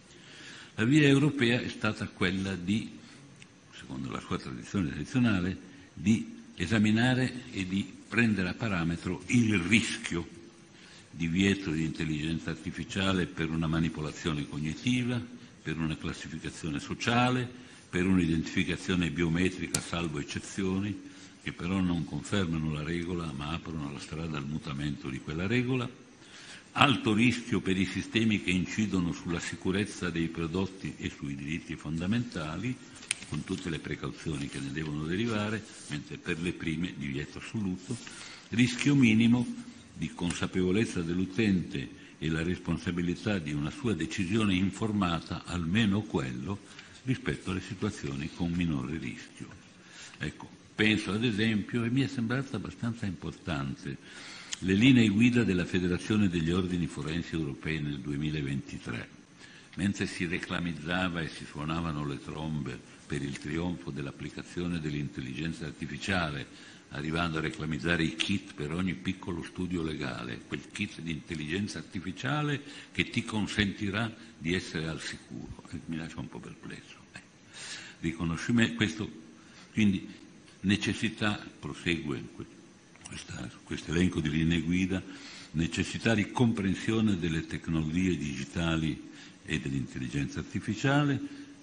La via europea è stata quella di, secondo la sua tradizione tradizionale, di esaminare e di prendere a parametro il rischio, divieto di intelligenza artificiale per una manipolazione cognitiva, per una classificazione sociale, per un'identificazione biometrica salvo eccezioni, che però non confermano la regola ma aprono la strada al mutamento di quella regola, alto rischio per i sistemi che incidono sulla sicurezza dei prodotti e sui diritti fondamentali, con tutte le precauzioni che ne devono derivare, mentre per le prime divieto assoluto, rischio minimo di consapevolezza dell'utente e la responsabilità di una sua decisione informata, almeno quello, rispetto alle situazioni con minore rischio. Ecco, penso ad esempio, e mi è sembrata abbastanza importante, le linee guida della Federazione degli Ordini Forensi Europei nel 2023, mentre si reclamizzava e si suonavano le trombe per il trionfo dell'applicazione dell'intelligenza artificiale, arrivando a reclamizzare i kit per ogni piccolo studio legale, quel kit di intelligenza artificiale che ti consentirà di essere al sicuro. E mi lascia un po' perplesso. Riconoscimento, questo, quindi necessità, prosegue questo elenco di linee guida, necessità di comprensione delle tecnologie digitali e dell'intelligenza artificiale,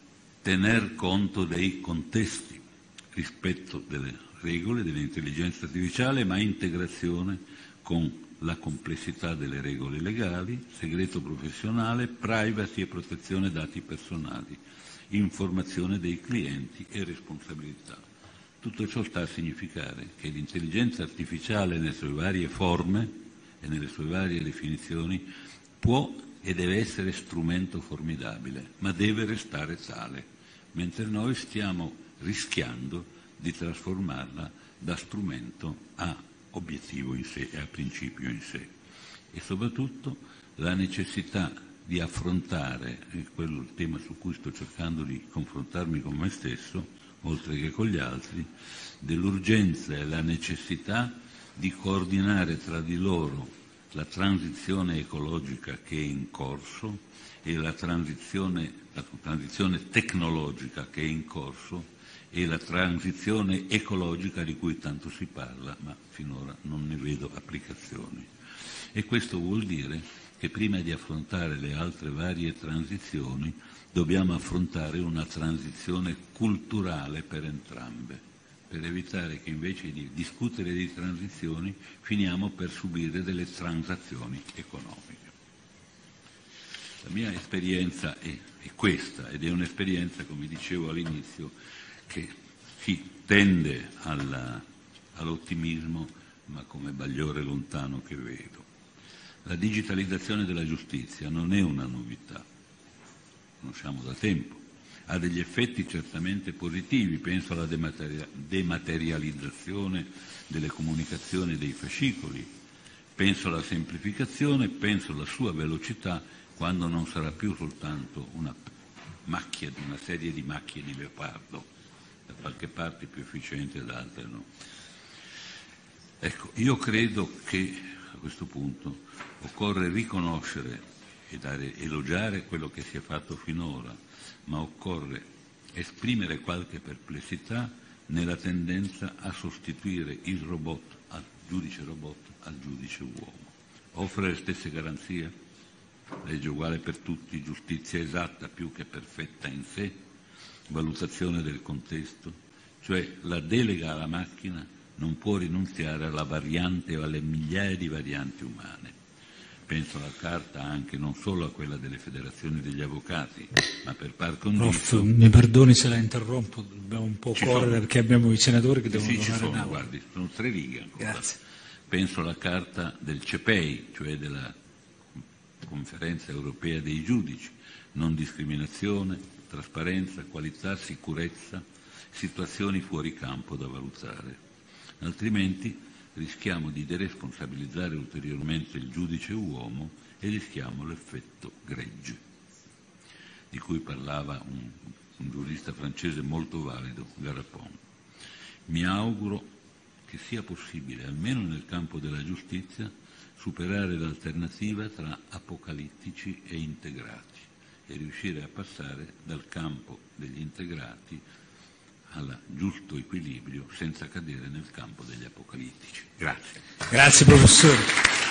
tener conto dei contesti, rispetto delle regole dell'intelligenza artificiale, ma integrazione con la complessità delle regole legali, segreto professionale, privacy e protezione dati personali, informazione dei clienti e responsabilità. Tutto ciò sta a significare che l'intelligenza artificiale nelle sue varie forme e nelle sue varie definizioni può e deve essere strumento formidabile, ma deve restare tale, mentre noi stiamo rischiando di trasformarla da strumento a obiettivo in sé e a principio in sé. E soprattutto la necessità di affrontare, e quello è il tema su cui sto cercando di confrontarmi con me stesso, oltre che con gli altri, dell'urgenza e la necessità di coordinare tra di loro la transizione ecologica che è in corso e la transizione tecnologica che è in corso e la transizione ecologica di cui tanto si parla, ma finora non ne vedo applicazioni. E questo vuol dire che prima di affrontare le altre varie transizioni dobbiamo affrontare una transizione culturale per entrambe, per evitare che invece di discutere di transizioni finiamo per subire delle transazioni economiche. La mia esperienza è questa, ed è un'esperienza, come dicevo all'inizio, che si tende all'ottimismo, ma come bagliore lontano che vedo. La digitalizzazione della giustizia non è una novità, conosciamo da tempo, ha degli effetti certamente positivi, penso alla dematerializzazione delle comunicazioni dei fascicoli, penso alla semplificazione, penso alla sua velocità, quando non sarà più soltanto una serie di macchie di leopardo, da qualche parte più efficiente, da altre no. Ecco, io credo che a questo punto occorre riconoscere e elogiare quello che si è fatto finora, ma occorre esprimere qualche perplessità nella tendenza a sostituire il giudice robot al giudice uomo. Offre le stesse garanzie? Legge uguale per tutti, giustizia esatta più che perfetta in sé, valutazione del contesto, cioè la delega alla macchina non può rinunziare alla variante o alle migliaia di varianti umane. Penso alla carta anche non solo a quella delle federazioni degli avvocati, ma per par condicio... Prof, mi perdoni se la interrompo, dobbiamo un po' correre perché abbiamo i senatori che devono tornare in aula. Guardi, sono 3 righe ancora. Grazie. Penso alla carta del CEPEI, cioè della Conferenza Europea dei Giudici, non discriminazione, trasparenza, qualità, sicurezza, situazioni fuori campo da valutare. Altrimenti rischiamo di deresponsabilizzare ulteriormente il giudice uomo e rischiamo l'effetto gregge, di cui parlava un giurista francese molto valido, Garapon. Mi auguro che sia possibile, almeno nel campo della giustizia, superare l'alternativa tra apocalittici e integrati e riuscire a passare dal campo degli integrati al giusto equilibrio senza cadere nel campo degli apocalittici. Grazie. Grazie professore.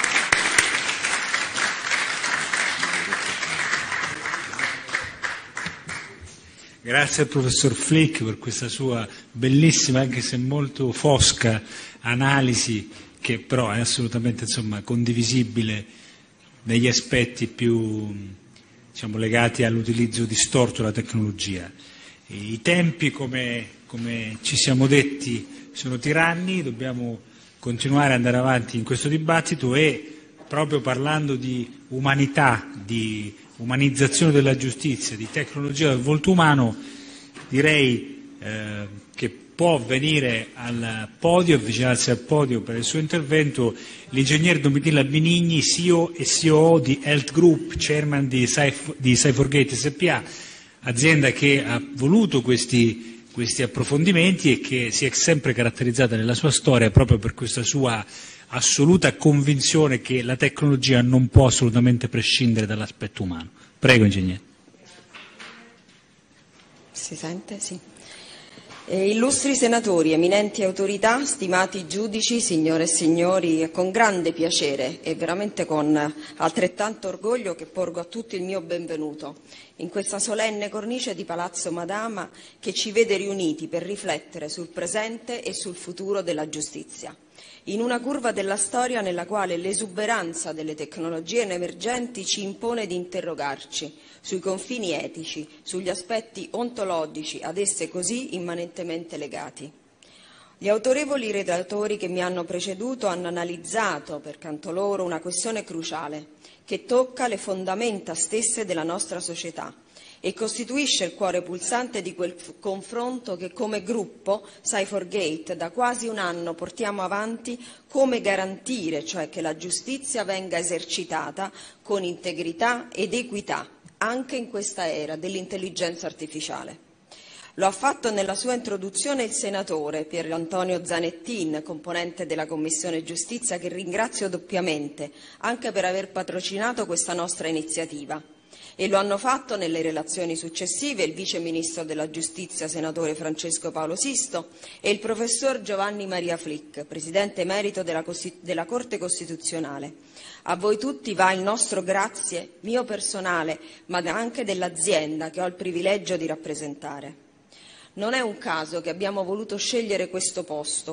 Grazie al professor Flick per questa sua bellissima, anche se molto fosca, analisi, che però è assolutamente condivisibile negli aspetti più legati all'utilizzo distorto della tecnologia. I tempi, come ci siamo detti, sono tiranni, dobbiamo continuare ad andare avanti in questo dibattito e proprio parlando di umanità, di umanizzazione della giustizia, di tecnologia del volto umano, direi che può venire al podio, avvicinarsi al podio per il suo intervento, l'ingegner Domitilla Benigni, CEO e COO di Health Group, chairman di Cyforgate SpA, azienda che ha voluto questi approfondimenti e che si è sempre caratterizzata nella sua storia proprio per questa sua assoluta convinzione che la tecnologia non può assolutamente prescindere dall'aspetto umano. Prego, ingegnere. Si sente? Sì. Illustri senatori, eminenti autorità, stimati giudici, signore e signori, è con grande piacere e veramente con altrettanto orgoglio che porgo a tutti il mio benvenuto in questa solenne cornice di Palazzo Madama che ci vede riuniti per riflettere sul presente e sul futuro della giustizia. In una curva della storia nella quale l'esuberanza delle tecnologie emergenti ci impone di interrogarci sui confini etici, sugli aspetti ontologici ad esse così immanentemente legati. Gli autorevoli relatori che mi hanno preceduto hanno analizzato, per canto loro, una questione cruciale che tocca le fondamenta stesse della nostra società e costituisce il cuore pulsante di quel confronto che come gruppo Cyforgate da quasi un anno portiamo avanti, come garantire, cioè che la giustizia venga esercitata con integrità ed equità anche in questa era dell'intelligenza artificiale. Lo ha fatto nella sua introduzione il senatore Pier Antonio Zanettin, componente della Commissione Giustizia, che ringrazio doppiamente anche per aver patrocinato questa nostra iniziativa. E lo hanno fatto nelle relazioni successive il Vice Ministro della Giustizia, senatore Francesco Paolo Sisto, e il Professor Giovanni Maria Flick, Presidente emerito della Corte Costituzionale. A voi tutti va il nostro grazie, mio personale, ma anche dell'azienda che ho il privilegio di rappresentare. Non è un caso che abbiamo voluto scegliere questo posto,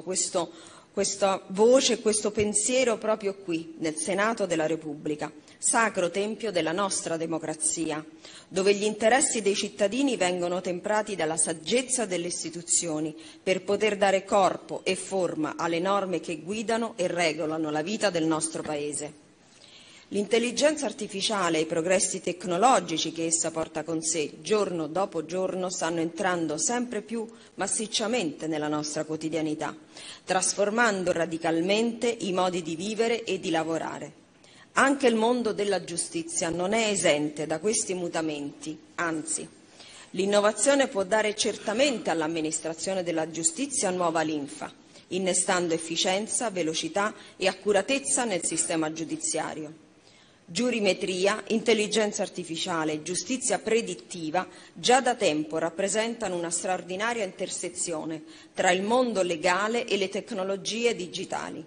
questa voce, questo pensiero proprio qui, nel Senato della Repubblica, sacro tempio della nostra democrazia, dove gli interessi dei cittadini vengono temprati dalla saggezza delle istituzioni per poter dare corpo e forma alle norme che guidano e regolano la vita del nostro Paese. L'intelligenza artificiale e i progressi tecnologici che essa porta con sé, giorno dopo giorno, stanno entrando sempre più massicciamente nella nostra quotidianità, trasformando radicalmente i modi di vivere e di lavorare. Anche il mondo della giustizia non è esente da questi mutamenti, anzi. L'innovazione può dare certamente all'amministrazione della giustizia nuova linfa, innestando efficienza, velocità e accuratezza nel sistema giudiziario. Giurimetria, intelligenza artificiale e giustizia predittiva già da tempo rappresentano una straordinaria intersezione tra il mondo legale e le tecnologie digitali.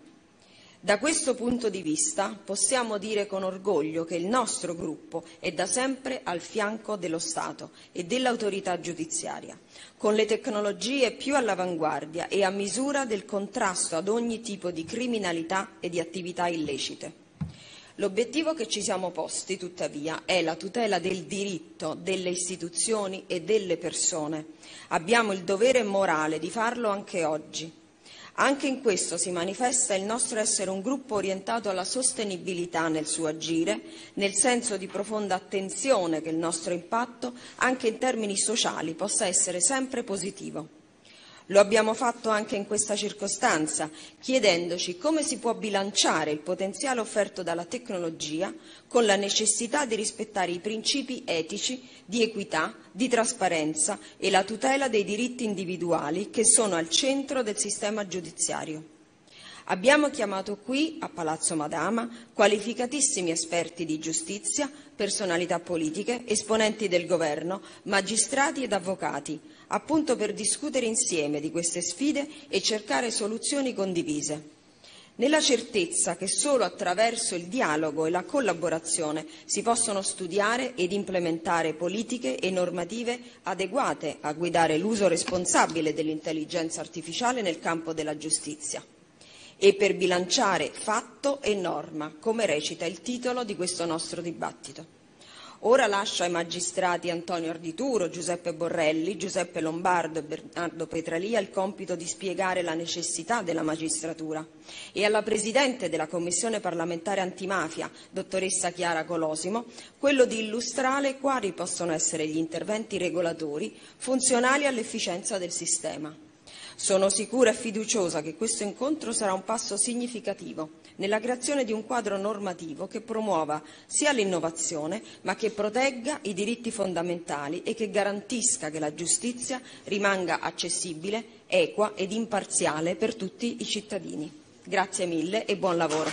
Da questo punto di vista possiamo dire con orgoglio che il nostro gruppo è da sempre al fianco dello Stato e dell'autorità giudiziaria, con le tecnologie più all'avanguardia e a misura del contrasto ad ogni tipo di criminalità e di attività illecite. L'obiettivo che ci siamo posti, tuttavia, è la tutela del diritto, delle istituzioni e delle persone. Abbiamo il dovere morale di farlo anche oggi. Anche in questo si manifesta il nostro essere un gruppo orientato alla sostenibilità nel suo agire, nel senso di profonda attenzione che il nostro impatto, anche in termini sociali, possa essere sempre positivo. Lo abbiamo fatto anche in questa circostanza, chiedendoci come si può bilanciare il potenziale offerto dalla tecnologia con la necessità di rispettare i principi etici di equità, di trasparenza e la tutela dei diritti individuali che sono al centro del sistema giudiziario. Abbiamo chiamato qui, a Palazzo Madama, qualificatissimi esperti di giustizia, personalità politiche, esponenti del governo, magistrati ed avvocati, appunto per discutere insieme di queste sfide e cercare soluzioni condivise, nella certezza che solo attraverso il dialogo e la collaborazione si possono studiare ed implementare politiche e normative adeguate a guidare l'uso responsabile dell'intelligenza artificiale nel campo della giustizia e per bilanciare fatto e norma, come recita il titolo di questo nostro dibattito. Ora lascio ai magistrati Antonio Ardituro, Giuseppe Borrelli, Giuseppe Lombardo e Bernardo Petralia il compito di spiegare la necessità della magistratura e alla Presidente della Commissione parlamentare antimafia, dottoressa Chiara Colosimo, quello di illustrare quali possono essere gli interventi regolatori funzionali all'efficienza del sistema. Sono sicura e fiduciosa che questo incontro sarà un passo significativo nella creazione di un quadro normativo che promuova sia l'innovazione, ma che protegga i diritti fondamentali e che garantisca che la giustizia rimanga accessibile, equa ed imparziale per tutti i cittadini. Grazie mille e buon lavoro.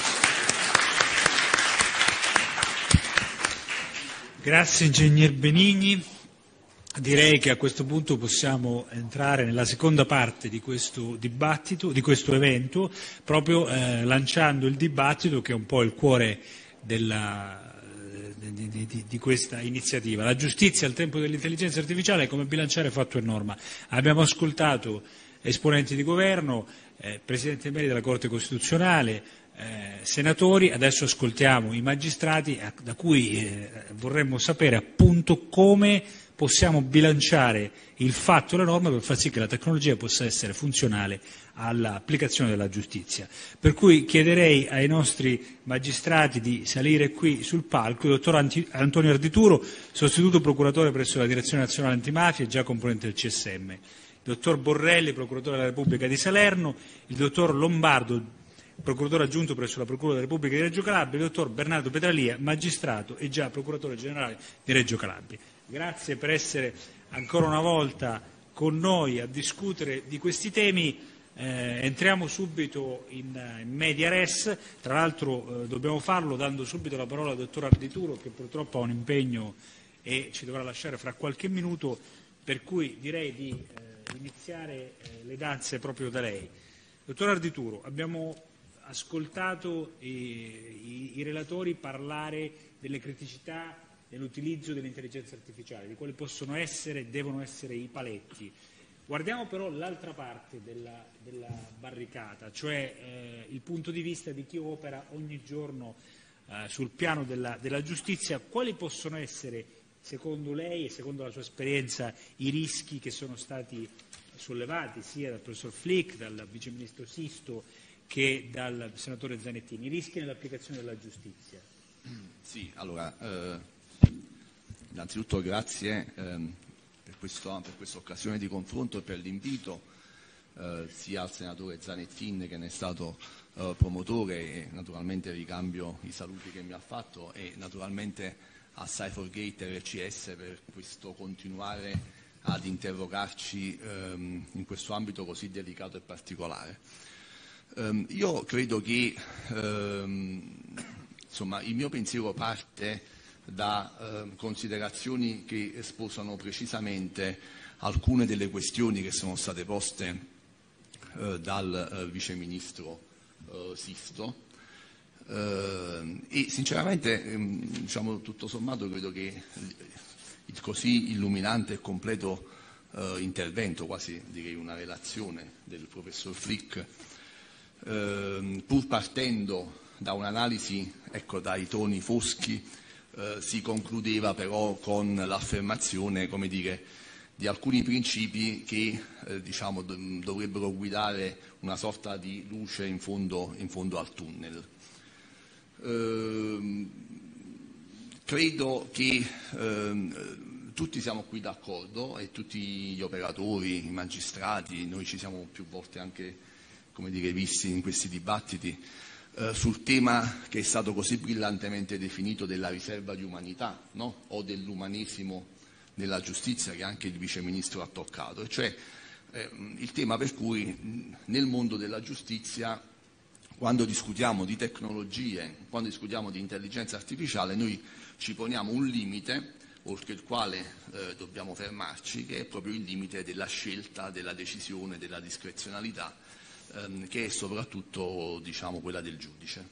Grazie Ingegner Benigni. Direi che a questo punto possiamo entrare nella seconda parte di questo dibattito, di questo evento, proprio lanciando il dibattito che è un po' il cuore di questa iniziativa. La giustizia al tempo dell'intelligenza artificiale, come bilanciare fatto e norma. Abbiamo ascoltato esponenti di governo, Presidente emerito della Corte Costituzionale, senatori, adesso ascoltiamo i magistrati da cui vorremmo sapere appunto come possiamo bilanciare il fatto e la norma per far sì che la tecnologia possa essere funzionale all'applicazione della giustizia. Per cui chiederei ai nostri magistrati di salire qui sul palco, il dottor Antonio Ardituro, sostituto procuratore presso la Direzione Nazionale Antimafia e già componente del CSM, il dottor Borrelli, procuratore della Repubblica di Salerno, il dottor Lombardo, procuratore aggiunto presso la Procura della Repubblica di Reggio Calabria, il dottor Bernardo Petralia, magistrato e già procuratore generale di Reggio Calabria. Grazie per essere ancora una volta con noi a discutere di questi temi. Entriamo subito in media res, tra l'altro dobbiamo farlo dando subito la parola al dottor Ardituro, che purtroppo ha un impegno e ci dovrà lasciare fra qualche minuto, per cui direi di iniziare le danze proprio da lei. Dottor Ardituro, abbiamo ascoltato i relatori parlare delle criticità nell'utilizzo dell'intelligenza artificiale, di quali possono essere e devono essere i paletti. Guardiamo però l'altra parte della barricata, cioè il punto di vista di chi opera ogni giorno sul piano della giustizia. Quali possono essere, secondo lei e secondo la sua esperienza, i rischi che sono stati sollevati sia dal professor Flick, dal viceministro Sisto che dal senatore Zanettini, i rischi nell'applicazione della giustizia? Sì, allora, innanzitutto grazie per questa occasione di confronto e per l'invito sia al senatore Zanettin, che ne è stato promotore, e naturalmente ricambio i saluti che mi ha fatto, e naturalmente a Cyphergate RCS per questo continuare ad interrogarci in questo ambito così delicato e particolare. Io credo che insomma, il mio pensiero parte da considerazioni che sposano precisamente alcune delle questioni che sono state poste dal viceministro Sisto, e sinceramente diciamo, tutto sommato credo che il così illuminante e completo intervento, quasi direi una relazione del professor Flick, pur partendo da un'analisi, ecco, dai toni foschi, si concludeva però con l'affermazione, come dire, di alcuni principi che diciamo, dovrebbero guidare una sorta di luce in fondo al tunnel. Credo che tutti siamo qui d'accordo, e tutti gli operatori, i magistrati, noi ci siamo più volte anche, come dire, visti in questi dibattiti, sul tema che è stato così brillantemente definito della riserva di umanità, no? O dell'umanesimo nella giustizia, che anche il Vice Ministro ha toccato, e cioè il tema per cui nel mondo della giustizia, quando discutiamo di tecnologie, quando discutiamo di intelligenza artificiale, noi ci poniamo un limite oltre il quale dobbiamo fermarci, che è proprio il limite della scelta, della decisione, della discrezionalità, che è soprattutto, diciamo, quella del giudice.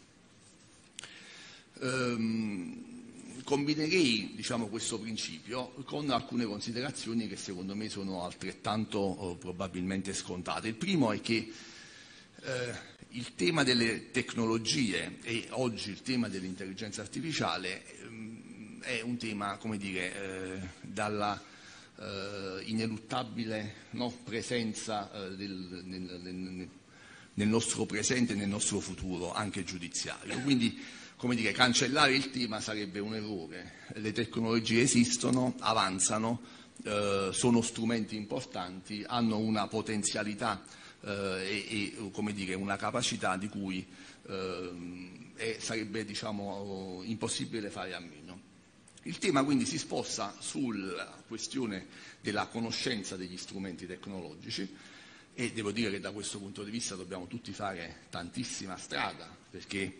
Combinerei, diciamo, questo principio con alcune considerazioni che secondo me sono altrettanto probabilmente scontate. Il primo è che il tema delle tecnologie e oggi il tema dell'intelligenza artificiale è un tema, come dire, dalla ineluttabile presenza nel nostro presente e nel nostro futuro anche giudiziario. Quindi, come dire, cancellare il tema sarebbe un errore. Le tecnologie esistono, avanzano, sono strumenti importanti, hanno una potenzialità e come dire, una capacità di cui sarebbe, diciamo, impossibile fare a meno. Il tema quindi si sposta sulla questione della conoscenza degli strumenti tecnologici, e devo dire che da questo punto di vista dobbiamo tutti fare tantissima strada, perché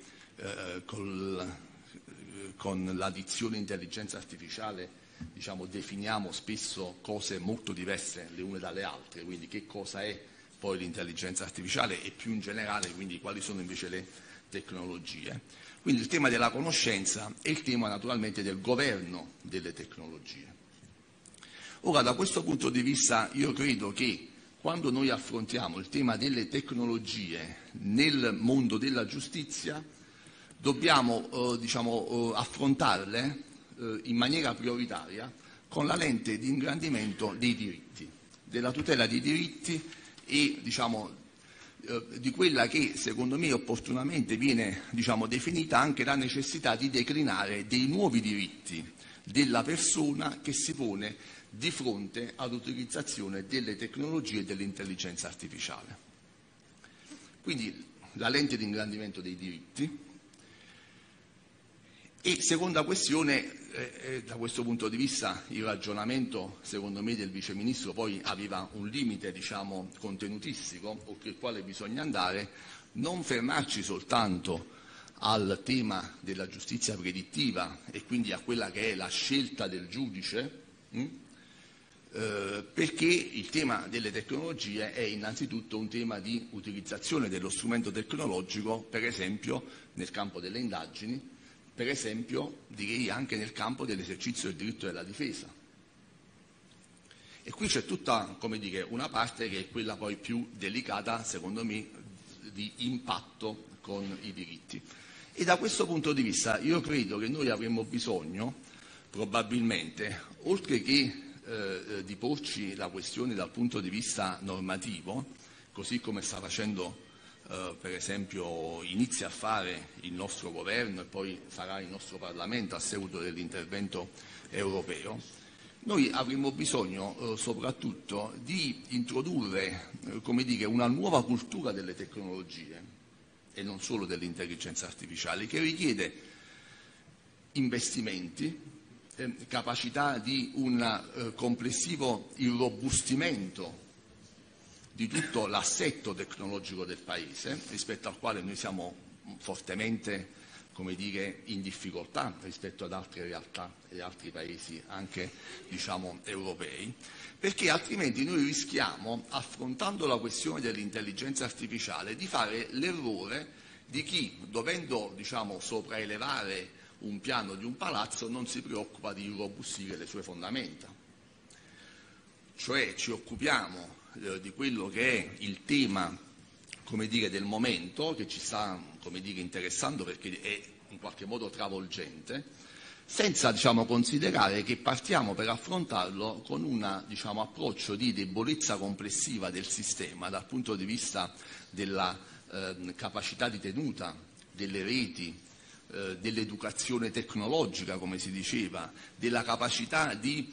con l'addizione intelligenza artificiale, diciamo, definiamo spesso cose molto diverse le une dalle altre, quindi che cosa è poi l'intelligenza artificiale e più in generale quindi quali sono invece le tecnologie. Quindi il tema della conoscenza e il tema naturalmente del governo delle tecnologie. Ora, da questo punto di vista io credo che quando noi affrontiamo il tema delle tecnologie nel mondo della giustizia dobbiamo diciamo, affrontarle in maniera prioritaria con la lente di ingrandimento dei diritti, della tutela dei diritti e diciamo, di quella che secondo me opportunamente viene, diciamo, definita anche la necessità di declinare dei nuovi diritti della persona che si pone di fronte all'utilizzazione delle tecnologie e dell'intelligenza artificiale. Quindi la lente di ingrandimento dei diritti. E seconda questione, da questo punto di vista il ragionamento, secondo me, del Vice Ministro poi aveva un limite, diciamo, contenutistico, oltre il quale bisogna andare, non fermarci soltanto al tema della giustizia predittiva e quindi a quella che è la scelta del giudice, perché il tema delle tecnologie è innanzitutto un tema di utilizzazione dello strumento tecnologico, per esempio nel campo delle indagini, per esempio direi anche nel campo dell'esercizio del diritto della difesa. E qui c'è tutta, come dire, una parte che è quella poi più delicata, secondo me, di impatto con i diritti. E da questo punto di vista io credo che noi avremmo bisogno, probabilmente, oltre che di porci la questione dal punto di vista normativo, così come sta facendo per esempio inizia a fare il nostro governo e poi farà il nostro Parlamento a seguito dell'intervento europeo, noi avremmo bisogno soprattutto di introdurre, come dire, una nuova cultura delle tecnologie e non solo dell'intelligenza artificiale, che richiede investimenti, capacità di un complessivo irrobustimento di tutto l'assetto tecnologico del Paese, rispetto al quale noi siamo fortemente, come dire, in difficoltà rispetto ad altre realtà e altri Paesi anche, diciamo, europei, perché altrimenti noi rischiamo, affrontando la questione dell'intelligenza artificiale, di fare l'errore di chi, dovendo, diciamo, sopraelevare un piano di un palazzo, non si preoccupa di irrobustire le sue fondamenta. Cioè ci occupiamo di quello che è il tema, come dire, del momento, che ci sta, come dire, interessando perché è in qualche modo travolgente, senza, diciamo, considerare che partiamo per affrontarlo con un, diciamo, approccio di debolezza complessiva del sistema dal punto di vista della capacità di tenuta delle reti, dell'educazione tecnologica, come si diceva, della capacità di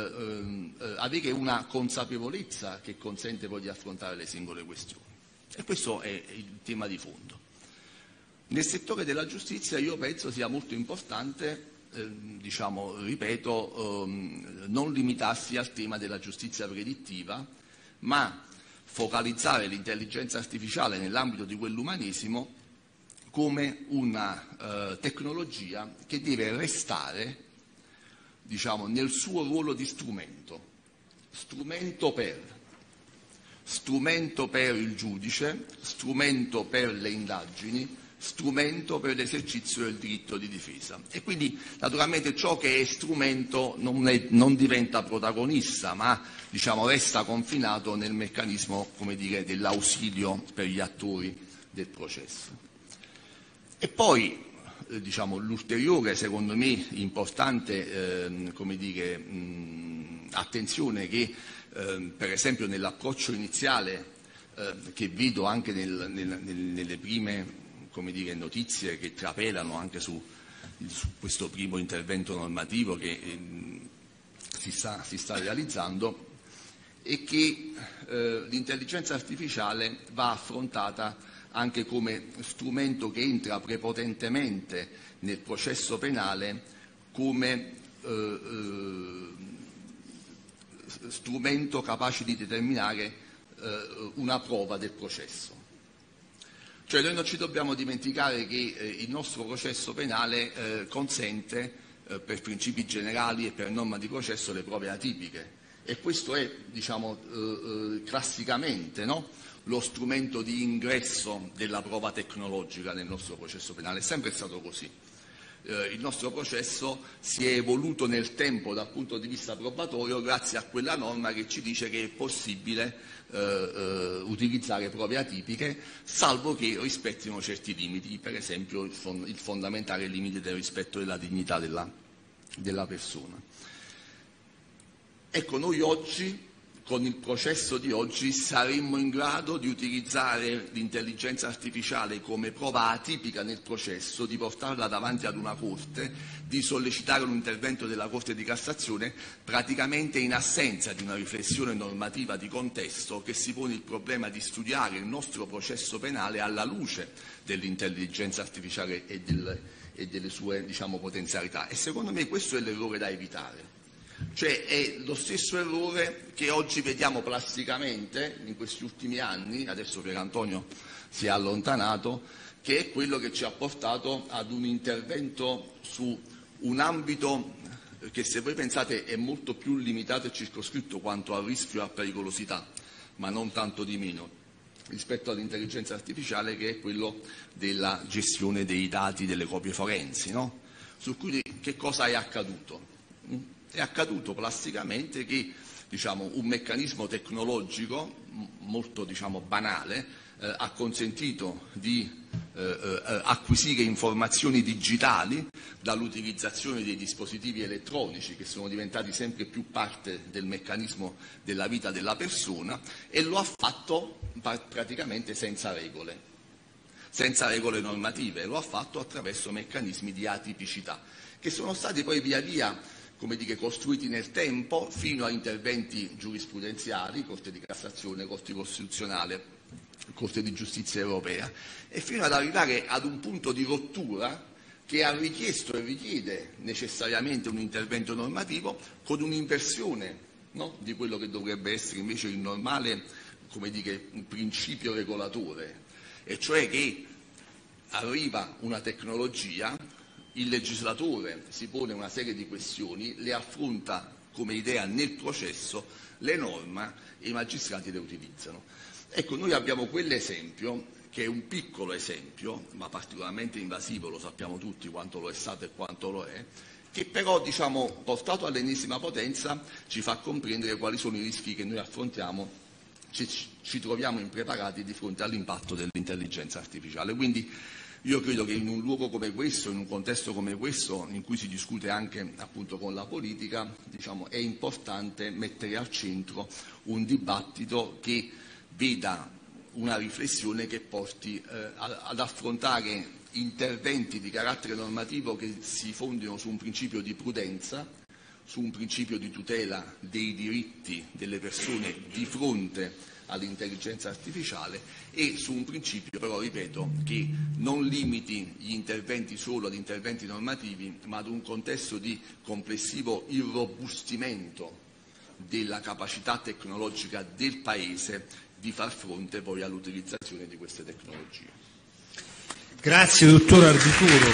avere una consapevolezza che consente poi di affrontare le singole questioni. E questo è il tema di fondo. Nel settore della giustizia io penso sia molto importante, diciamo, ripeto, non limitarsi al tema della giustizia predittiva, ma focalizzare l'intelligenza artificiale nell'ambito di quell'umanesimo come una tecnologia che deve restare, diciamo, nel suo ruolo di strumento per il giudice, strumento per le indagini, strumento per l'esercizio del diritto di difesa. E quindi naturalmente ciò che è strumento non diventa protagonista, ma, diciamo, resta confinato nel meccanismo, come dire, dell'ausilio per gli attori del processo. E poi, diciamo, l'ulteriore, secondo me, importante, come dire, attenzione che, per esempio, nell'approccio iniziale che vedo anche nelle prime, come dire, notizie che trapelano anche su questo primo intervento normativo che si sta realizzando, è che l'intelligenza artificiale va affrontata anche come strumento che entra prepotentemente nel processo penale, come strumento capace di determinare una prova del processo. Cioè noi non ci dobbiamo dimenticare che il nostro processo penale consente per principi generali e per norma di processo le prove atipiche, e questo è, diciamo, classicamente, no? Lo strumento di ingresso della prova tecnologica nel nostro processo penale. È sempre stato così. Il nostro processo si è evoluto nel tempo dal punto di vista probatorio grazie a quella norma che ci dice che è possibile utilizzare prove atipiche, salvo che rispettino certi limiti, per esempio il fondamentale limite del rispetto della dignità della persona. Ecco, noi oggi, con il processo di oggi, saremmo in grado di utilizzare l'intelligenza artificiale come prova atipica nel processo, di portarla davanti ad una Corte, di sollecitare un intervento della Corte di Cassazione, praticamente in assenza di una riflessione normativa di contesto che si pone il problema di studiare il nostro processo penale alla luce dell'intelligenza artificiale e e delle sue, diciamo, potenzialità. E secondo me questo è l'errore da evitare. Cioè è lo stesso errore che oggi vediamo plasticamente in questi ultimi anni, adesso Pier Antonio si è allontanato, che è quello che ci ha portato ad un intervento su un ambito che, se voi pensate, è molto più limitato e circoscritto quanto a rischio e a pericolosità, ma non tanto di meno, rispetto all'intelligenza artificiale, che è quello della gestione dei dati delle copie forensi, no? Su cui che cosa è accaduto? È accaduto plasticamente che, diciamo, un meccanismo tecnologico molto, diciamo, banale ha consentito di acquisire informazioni digitali dall'utilizzazione dei dispositivi elettronici, che sono diventati sempre più parte del meccanismo della vita della persona, e lo ha fatto praticamente senza regole normative, lo ha fatto attraverso meccanismi di atipicità, che sono stati poi via via, come dire, costruiti nel tempo fino a interventi giurisprudenziali, Corte di Cassazione, Corte Costituzionale, Corte di Giustizia Europea, e fino ad arrivare ad un punto di rottura che ha richiesto e richiede necessariamente un intervento normativo con un'inversione, no, di quello che dovrebbe essere invece il normale, come dire, un principio regolatore, e cioè che arriva una tecnologia, il legislatore si pone una serie di questioni, le affronta come idea nel processo, le norma e i magistrati le utilizzano. Ecco, noi abbiamo quell'esempio, che è un piccolo esempio, ma particolarmente invasivo, lo sappiamo tutti quanto lo è stato e quanto lo è, che però, diciamo, portato all'ennesima potenza, ci fa comprendere quali sono i rischi che noi affrontiamo, ci troviamo impreparati di fronte all'impatto dell'intelligenza artificiale. Quindi io credo che in un luogo come questo, in un contesto come questo, in cui si discute anche appunto con la politica, diciamo, è importante mettere al centro un dibattito che veda una riflessione che porti ad affrontare interventi di carattere normativo che si fondino su un principio di prudenza, su un principio di tutela dei diritti delle persone di fronte all'intelligenza artificiale, e su un principio però, ripeto, che non limiti gli interventi solo ad interventi normativi, ma ad un contesto di complessivo irrobustimento della capacità tecnologica del Paese di far fronte poi all'utilizzazione di queste tecnologie. Grazie dottor Ardituro.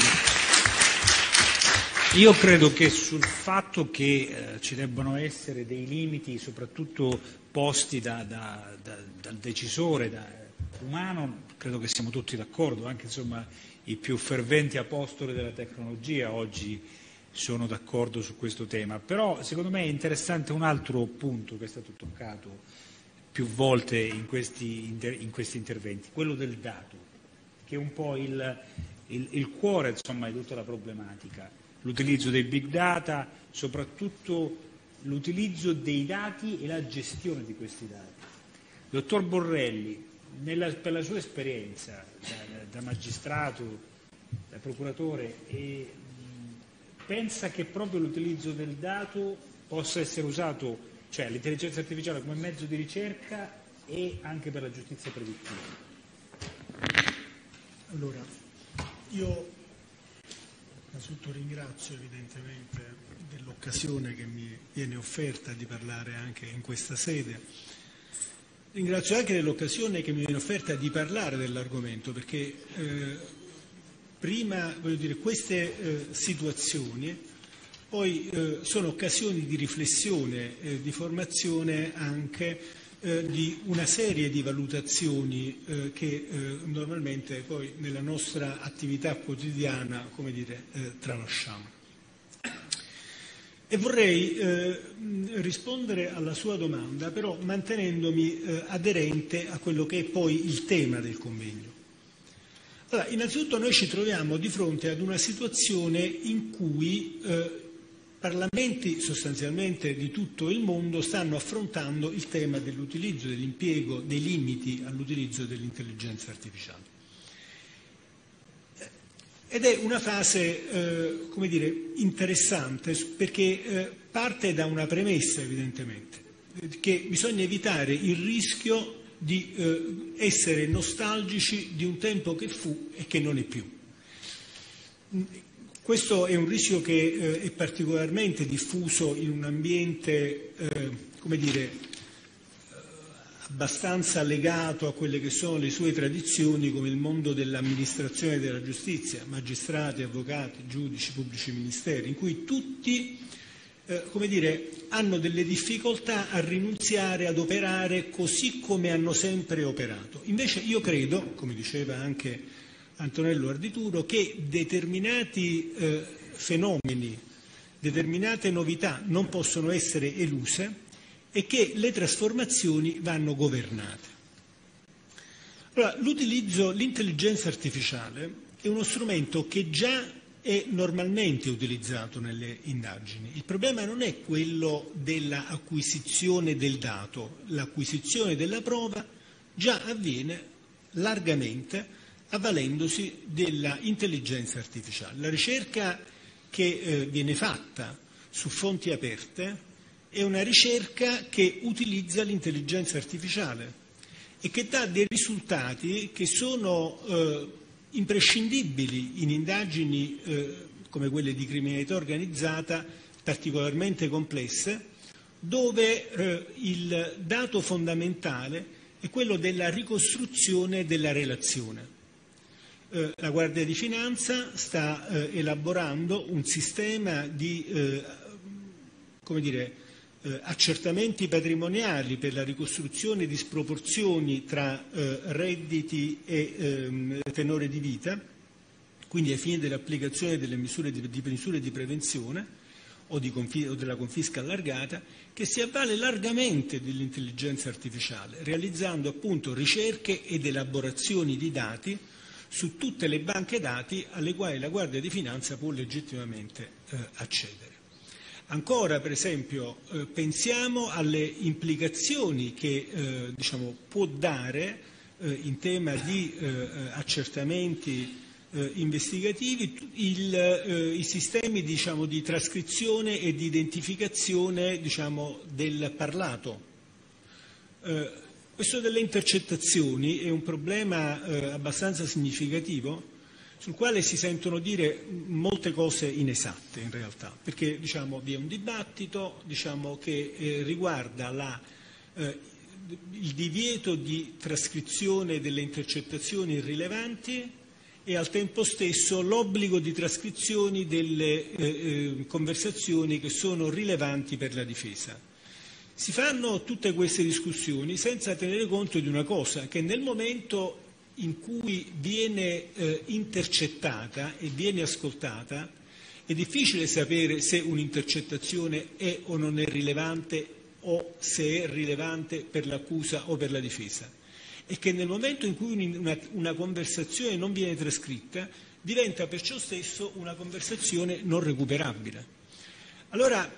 Io credo che sul fatto che ci debbano essere dei limiti, soprattutto posti dal decisore umano, credo che siamo tutti d'accordo, anche insomma i più ferventi apostoli della tecnologia oggi sono d'accordo su questo tema. Però secondo me è interessante un altro punto che è stato toccato più volte in questi interventi, quello del dato, che è un po' il cuore, insomma, di tutta la problematica. L'utilizzo dei big data, soprattutto l'utilizzo dei dati e la gestione di questi dati. Dottor Borrelli, per la sua esperienza da magistrato, da procuratore, pensa che proprio l'utilizzo del dato possa essere usato, cioè l'intelligenza artificiale, come mezzo di ricerca e anche per la giustizia predittiva? Allora, io innanzitutto ringrazio evidentemente dell'occasione che mi viene offerta di parlare anche in questa sede. Ringrazio anche dell'occasione che mi viene offerta di parlare dell'argomento, perché prima, voglio dire, queste situazioni poi sono occasioni di riflessione, di formazione anche di una serie di valutazioni che normalmente poi nella nostra attività quotidiana, come dire, tralasciamo. E vorrei rispondere alla sua domanda, però mantenendomi aderente a quello che è poi il tema del convegno. Allora, innanzitutto noi ci troviamo di fronte ad una situazione in cui parlamenti sostanzialmente di tutto il mondo stanno affrontando il tema dell'utilizzo, dell'impiego, dei limiti all'utilizzo dell'intelligenza artificiale. Ed è una fase, come dire, interessante, perché parte da una premessa, evidentemente, che bisogna evitare il rischio di essere nostalgici di un tempo che fu e che non è più. questo è un rischio che è particolarmente diffuso in un ambiente, come dire, abbastanza legato a quelle che sono le sue tradizioni, come il mondo dell'amministrazione della giustizia, magistrati, avvocati, giudici, pubblici ministeri, in cui tutti come dire, hanno delle difficoltà a rinunziare ad operare così come hanno sempre operato. Invece io credo, come diceva anche Antonello Ardituro, che determinati fenomeni, determinate novità non possono essere eluse e che le trasformazioni vanno governate. Allora, l'intelligenza artificiale è uno strumento che già è normalmente utilizzato nelle indagini. Il problema non è quello dell'acquisizione del dato, l'acquisizione della prova già avviene largamente avvalendosi dell'intelligenza artificiale. La ricerca che viene fatta su fonti aperte è una ricerca che utilizza l'intelligenza artificiale e che dà dei risultati che sono imprescindibili in indagini come quelle di criminalità organizzata particolarmente complesse, dove il dato fondamentale è quello della ricostruzione della relazione. La Guardia di Finanza sta elaborando un sistema di accertamenti patrimoniali per la ricostruzione di sproporzioni tra redditi e tenore di vita, quindi ai fini dell'applicazione delle misure di prevenzione o della confisca allargata, che si avvale largamente dell'intelligenza artificiale, realizzando appunto ricerche ed elaborazioni di dati su tutte le banche dati alle quali la Guardia di Finanza può legittimamente accedere. Ancora, per esempio, pensiamo alle implicazioni che può dare in tema di accertamenti investigativi i sistemi di trascrizione e di identificazione del parlato. Questo delle intercettazioni è un problema abbastanza significativo, sul quale si sentono dire molte cose inesatte in realtà, perché vi è un dibattito che riguarda il divieto di trascrizione delle intercettazioni irrilevanti e al tempo stesso l'obbligo di trascrizione delle conversazioni che sono rilevanti per la difesa. Si fanno tutte queste discussioni senza tenere conto di una cosa, che nel momento in cui viene intercettata e viene ascoltata, è difficile sapere se un'intercettazione è o non è rilevante o se è rilevante per l'accusa o per la difesa. E che nel momento in cui una conversazione non viene trascritta, diventa perciò stesso una conversazione non recuperabile. Allora,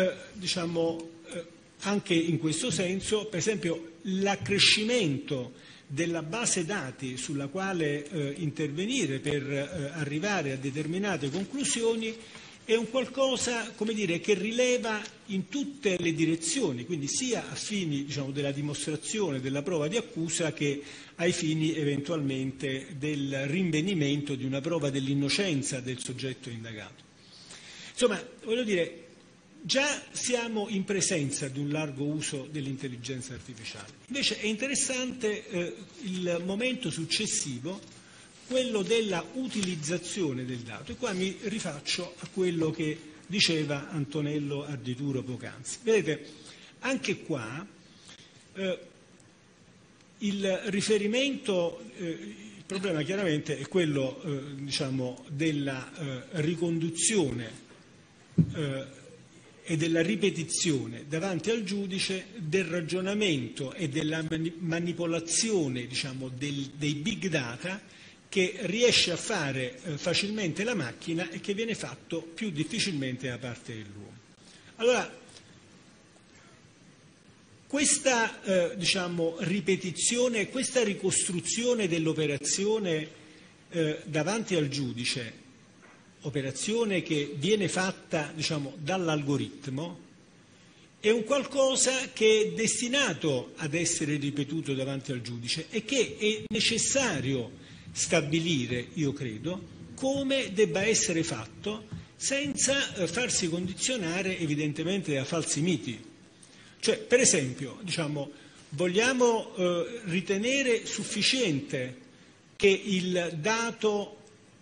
anche in questo senso, per esempio, l'accrescimento della base dati sulla quale intervenire per arrivare a determinate conclusioni è un qualcosa, che rileva in tutte le direzioni, quindi sia a fini della dimostrazione della prova di accusa che ai fini eventualmente del rinvenimento di una prova dell'innocenza del soggetto indagato. Insomma, già siamo in presenza di un largo uso dell'intelligenza artificiale. Invece è interessante il momento successivo, quello della utilizzazione del dato. E qua mi rifaccio a quello che diceva Antonello Ardituro poc'anzi. Vedete, anche qua il riferimento, il problema chiaramente è quello della riconduzione e della ripetizione davanti al giudice del ragionamento e della manipolazione dei big data che riesce a fare facilmente la macchina e che viene fatto più difficilmente da parte dell'uomo. Allora, questa ripetizione, questa ricostruzione dell'operazione davanti al giudice, operazione che viene fatta dall'algoritmo, è un qualcosa che è destinato ad essere ripetuto davanti al giudice e che è necessario stabilire, io credo, come debba essere fatto senza farsi condizionare evidentemente da falsi miti. Cioè, per esempio, vogliamo ritenere sufficiente che il dato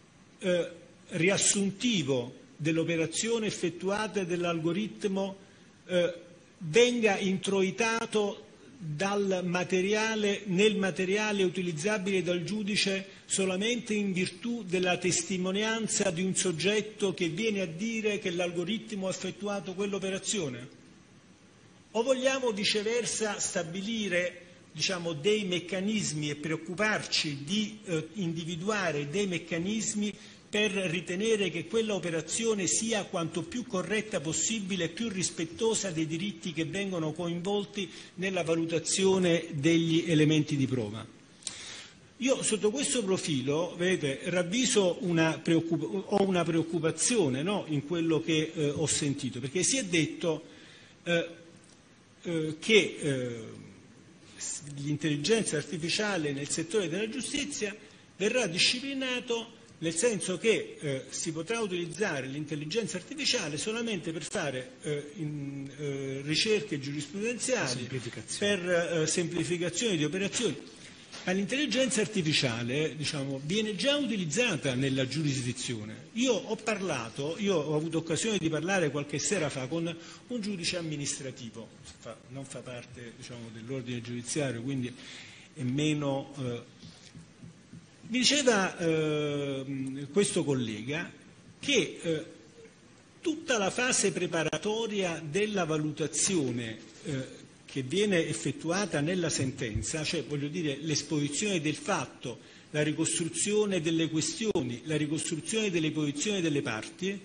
riassuntivo dell'operazione effettuata dall'algoritmo venga introitato nel materiale utilizzabile dal giudice solamente in virtù della testimonianza di un soggetto che viene a dire che l'algoritmo ha effettuato quell'operazione? O vogliamo viceversa stabilire dei meccanismi e preoccuparci di individuare dei meccanismi per ritenere che quella operazione sia quanto più corretta possibile e più rispettosa dei diritti che vengono coinvolti nella valutazione degli elementi di prova? Io sotto questo profilo, vedete, ravviso ho una preoccupazione, no, in quello che ho sentito, perché si è detto che l'intelligenza artificiale nel settore della giustizia verrà disciplinato nel senso che si potrà utilizzare l'intelligenza artificiale solamente per fare ricerche giurisprudenziali, per semplificazione di operazioni. Ma l'intelligenza artificiale viene già utilizzata nella giurisdizione. Io ho avuto occasione di parlare qualche sera fa con un giudice amministrativo, non fa parte dell'ordine giudiziario, quindi è meno... Mi diceva questo collega che tutta la fase preparatoria della valutazione che viene effettuata nella sentenza, cioè l'esposizione del fatto, la ricostruzione delle questioni, la ricostruzione delle posizioni delle parti,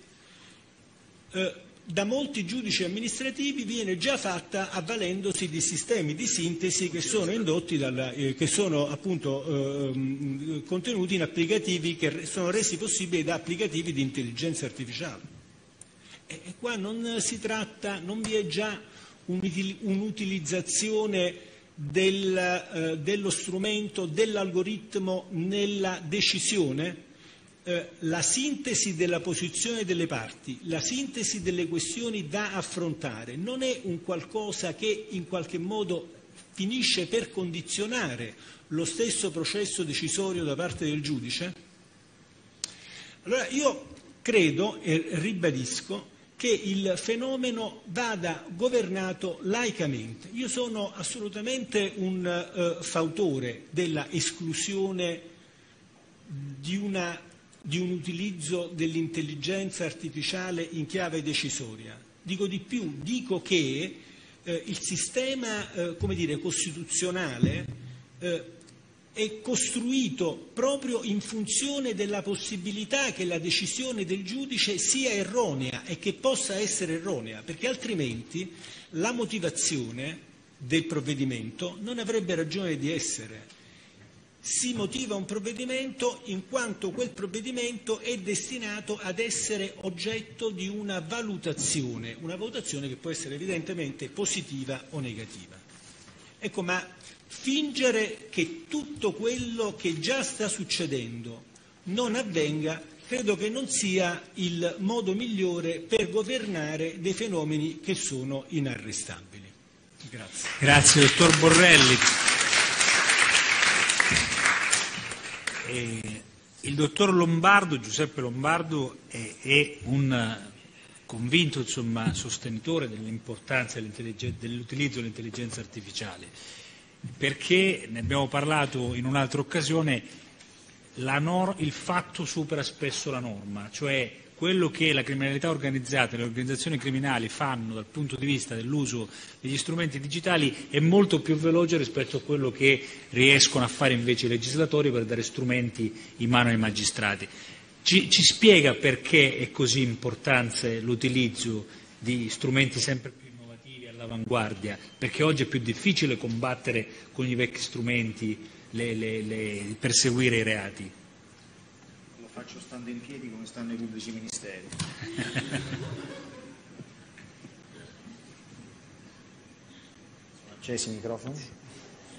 da molti giudici amministrativi viene già fatta avvalendosi di sistemi di sintesi che sono indotti che sono appunto contenuti in applicativi che sono resi possibili da applicativi di intelligenza artificiale. E qua non vi è già un'utilizzazione dello strumento, dell'algoritmo nella decisione? La sintesi della posizione delle parti, la sintesi delle questioni da affrontare non è un qualcosa che in qualche modo finisce per condizionare lo stesso processo decisorio da parte del giudice? Allora io credo e ribadisco che il fenomeno vada governato laicamente. Io sono assolutamente un fautore della esclusione di un utilizzo dell'intelligenza artificiale in chiave decisoria. Dico di più, dico che il sistema costituzionale è costruito proprio in funzione della possibilità che la decisione del giudice sia erronea e che possa essere erronea, perché altrimenti la motivazione del provvedimento non avrebbe ragione di essere. Si motiva un provvedimento in quanto quel provvedimento è destinato ad essere oggetto di una valutazione che può essere evidentemente positiva o negativa. Ecco, ma fingere che tutto quello che già sta succedendo non avvenga, credo che non sia il modo migliore per governare dei fenomeni che sono inarrestabili. Grazie. Grazie, dottor Borrelli. Il dottor Lombardo, Giuseppe Lombardo, è un convinto sostenitore dell'importanza dell'utilizzo dell'intelligenza artificiale, perché ne abbiamo parlato in un'altra occasione, il fatto supera spesso la norma, cioè quello che la criminalità organizzata e le organizzazioni criminali fanno dal punto di vista dell'uso degli strumenti digitali è molto più veloce rispetto a quello che riescono a fare invece i legislatori per dare strumenti in mano ai magistrati. Ci spiega perché è così importante l'utilizzo di strumenti sempre più innovativi all'avanguardia? Perché oggi è più difficile combattere con i vecchi strumenti, perseguire i reati. Faccio stando in piedi come stanno i pubblici ministeri. Sono accesi i microfoni?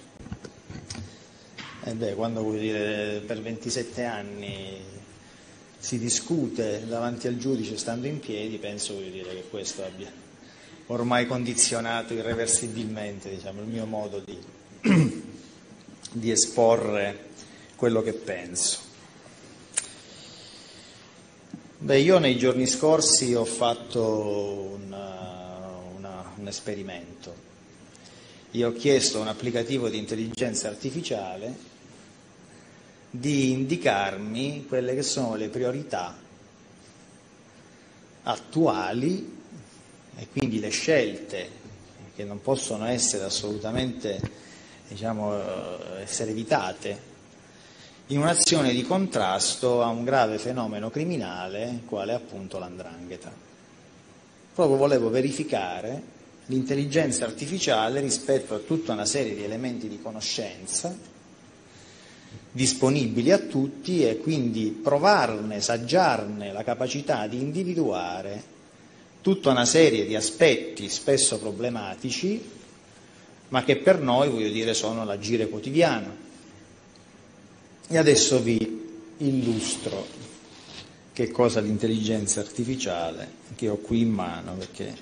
Quando per 27 anni si discute davanti al giudice stando in piedi, penso che questo abbia ormai condizionato irreversibilmente, diciamo, il mio modo di esporre quello che penso. Io nei giorni scorsi ho fatto un esperimento. Io ho chiesto a un applicativo di intelligenza artificiale di indicarmi quelle che sono le priorità attuali e quindi le scelte che non possono essere assolutamente, essere evitate in un'azione di contrasto a un grave fenomeno criminale quale appunto l''ndrangheta. Proprio volevo verificare l'intelligenza artificiale rispetto a tutta una serie di elementi di conoscenza disponibili a tutti e quindi provarne, saggiarne la capacità di individuare tutta una serie di aspetti spesso problematici, ma che per noi, sono l'agire quotidiano. E adesso vi illustro che cosa l'intelligenza artificiale, che ho qui in mano, perché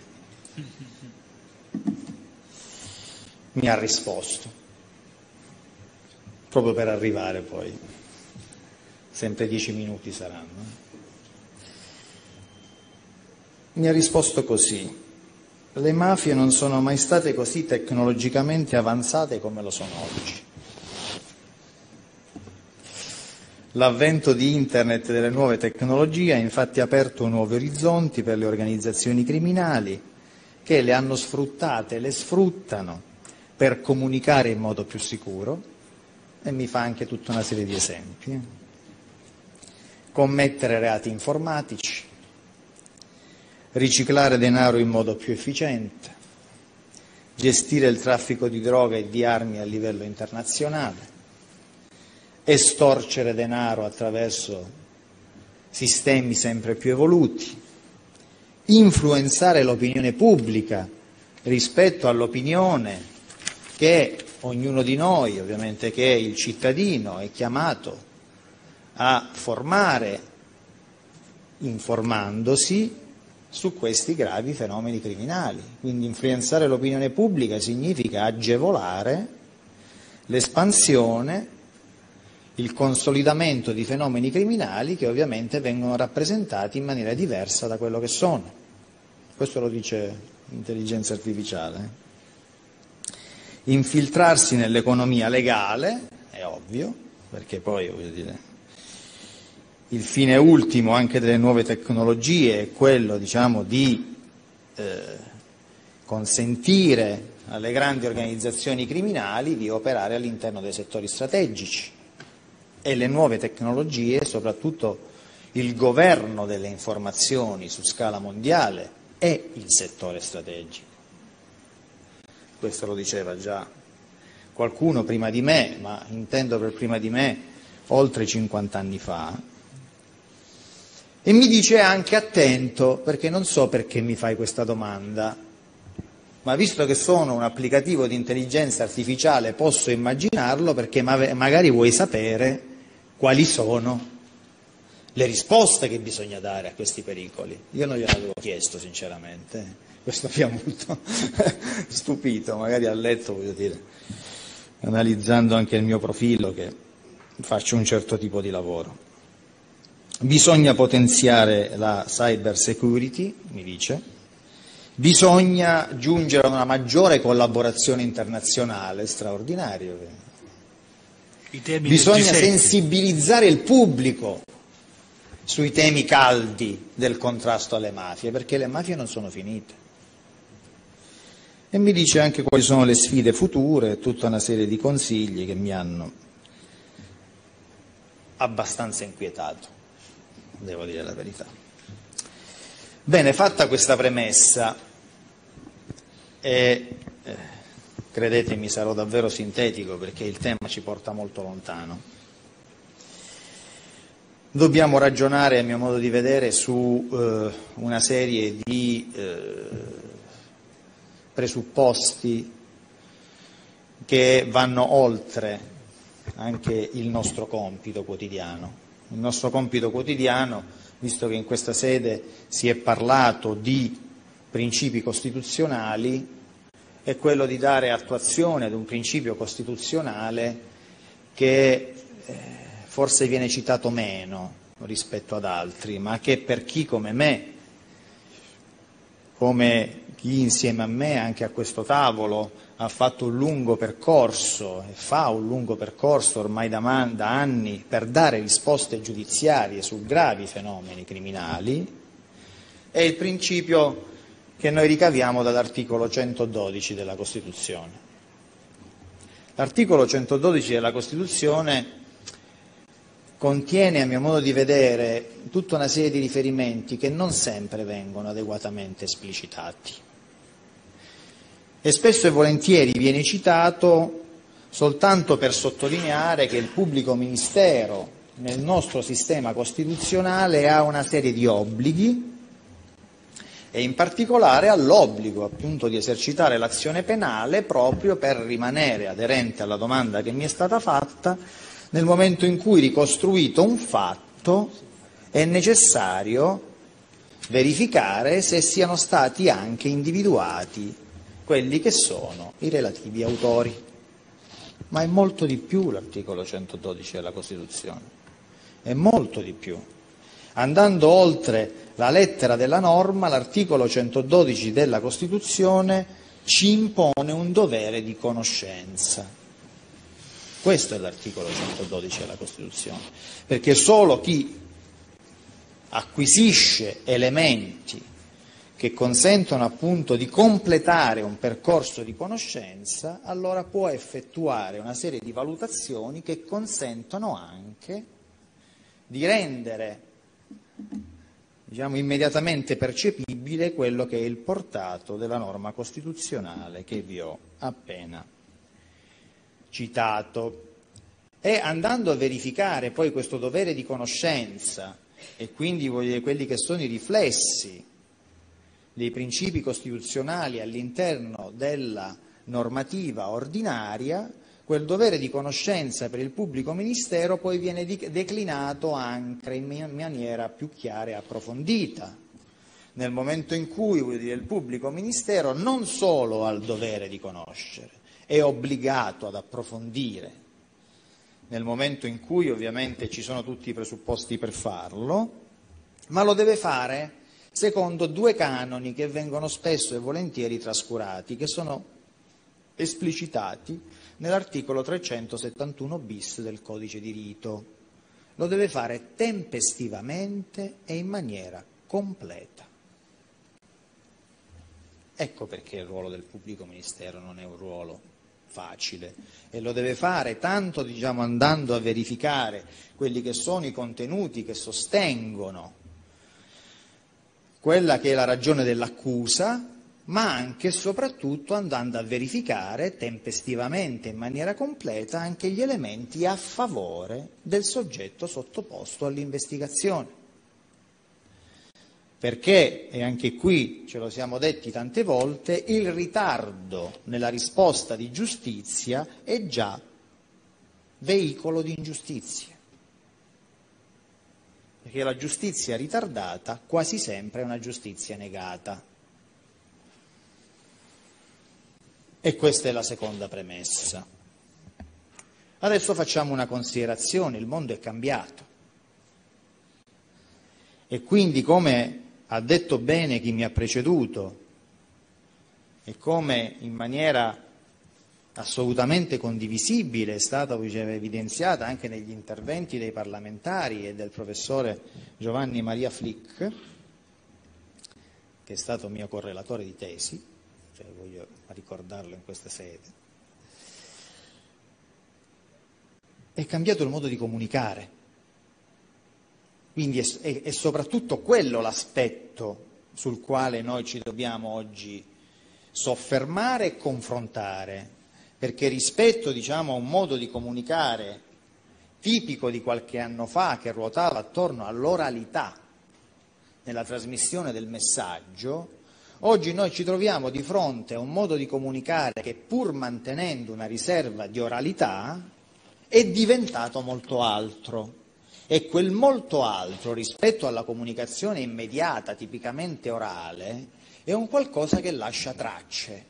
mi ha risposto. Proprio per arrivare poi, sempre 10 minuti saranno. Mi ha risposto così: le mafie non sono mai state così tecnologicamente avanzate come lo sono oggi. L'avvento di Internet e delle nuove tecnologie ha infatti aperto nuovi orizzonti per le organizzazioni criminali che le hanno sfruttate e le sfruttano per comunicare in modo più sicuro. E mi fa anche tutta una serie di esempi. Commettere reati informatici, riciclare denaro in modo più efficiente, gestire il traffico di droga e di armi a livello internazionale, estorcere denaro attraverso sistemi sempre più evoluti, influenzare l'opinione pubblica rispetto all'opinione che ognuno di noi, ovviamente che è il cittadino, è chiamato a formare informandosi su questi gravi fenomeni criminali. Quindi influenzare l'opinione pubblica significa agevolare l'espansione, il consolidamento di fenomeni criminali che ovviamente vengono rappresentati in maniera diversa da quello che sono. Questo lo dice l'intelligenza artificiale. Infiltrarsi nell'economia legale, è ovvio, perché poi il fine ultimo anche delle nuove tecnologie è quello di consentire alle grandi organizzazioni criminali di operare all'interno dei settori strategici, e le nuove tecnologie, soprattutto il governo delle informazioni su scala mondiale, è il settore strategico. Questo lo diceva già qualcuno prima di me, ma intendo per prima di me oltre 50 anni fa. E mi dice anche: attento, perché non so perché mi fai questa domanda, ma visto che sono un applicativo di intelligenza artificiale posso immaginarlo, perché magari vuoi sapere quali sono le risposte che bisogna dare a questi pericoli. Io non gliel'avevo chiesto sinceramente. Questo mi ha molto stupito, magari a letto, analizzando anche il mio profilo, che faccio un certo tipo di lavoro. Bisogna potenziare la cyber security, mi dice, bisogna giungere a una maggiore collaborazione internazionale, straordinario. Bisogna sensibilizzare il pubblico sui temi caldi del contrasto alle mafie, perché le mafie non sono finite. E mi dice anche quali sono le sfide future, tutta una serie di consigli che mi hanno abbastanza inquietato, devo dire la verità. Bene, fatta questa premessa, e credetemi sarò davvero sintetico perché il tema ci porta molto lontano, dobbiamo ragionare, a mio modo di vedere, su una serie di presupposti che vanno oltre anche il nostro compito quotidiano. il nostro compito quotidiano, visto che in questa sede si è parlato di principi costituzionali, è quello di dare attuazione ad un principio costituzionale che forse viene citato meno rispetto ad altri, ma che per chi come me, come chi insieme a me anche a questo tavolo ha fatto un lungo percorso e fa un lungo percorso ormai da anni per dare risposte giudiziarie su gravi fenomeni criminali, è il principio che noi ricaviamo dall'articolo 112 della Costituzione. L'articolo 112 della Costituzione contiene, a mio modo di vedere, tutta una serie di riferimenti che non sempre vengono adeguatamente esplicitati. E spesso e volentieri viene citato soltanto per sottolineare che il pubblico ministero nel nostro sistema costituzionale ha una serie di obblighi e in particolare ha l'obbligo appunto di esercitare l'azione penale proprio per rimanere aderente alla domanda che mi è stata fatta. Nel momento in cui ricostruito un fatto è necessario verificare se siano stati anche individuati quelli che sono i relativi autori. Ma è molto di più l'articolo 112 della Costituzione, è molto di più. Andando oltre la lettera della norma, l'articolo 112 della Costituzione ci impone un dovere di conoscenza. Questo è l'articolo 112 della Costituzione, perché solo chi acquisisce elementi che consentono appunto di completare un percorso di conoscenza, allora può effettuare una serie di valutazioni che consentono anche di rendere, immediatamente percepibile quello che è il portato della norma costituzionale che vi ho appena citato. E andando a verificare poi questo dovere di conoscenza e quindi quelli che sono i riflessi dei principi costituzionali all'interno della normativa ordinaria, quel dovere di conoscenza per il pubblico ministero poi viene declinato anche in maniera più chiara e approfondita, nel momento in cui il pubblico ministero non solo ha il dovere di conoscere, è obbligato ad approfondire, nel momento in cui ovviamente ci sono tutti i presupposti per farlo, ma lo deve fare secondo due canoni che vengono spesso e volentieri trascurati, che sono esplicitati nell'articolo 371 bis del Codice di Rito. Lo deve fare tempestivamente e in maniera completa. Ecco perché il ruolo del pubblico ministero non è un ruolo facile e lo deve fare tanto andando a verificare quelli che sono i contenuti che sostengono quella che è la ragione dell'accusa, ma anche e soprattutto andando a verificare tempestivamente in maniera completa anche gli elementi a favore del soggetto sottoposto all'investigazione. Perché, e anche qui ce lo siamo detti tante volte, il ritardo nella risposta di giustizia è già veicolo di ingiustizia. Perché la giustizia ritardata quasi sempre è una giustizia negata. E questa è la seconda premessa. Adesso facciamo una considerazione, il mondo è cambiato. E quindi, come ha detto bene chi mi ha preceduto e come in maniera assolutamente condivisibile è stata evidenziata anche negli interventi dei parlamentari e del professore Giovanni Maria Flick, che è stato mio correlatore di tesi, voglio ricordarlo in questa sede, è cambiato il modo di comunicare. Quindi è soprattutto quello l'aspetto sul quale noi ci dobbiamo oggi soffermare e confrontare, perché rispetto a un modo di comunicare tipico di qualche anno fa che ruotava attorno all'oralità nella trasmissione del messaggio, oggi noi ci troviamo di fronte a un modo di comunicare che, pur mantenendo una riserva di oralità, è diventato molto altro. E quel molto altro rispetto alla comunicazione immediata, tipicamente orale, è un qualcosa che lascia tracce.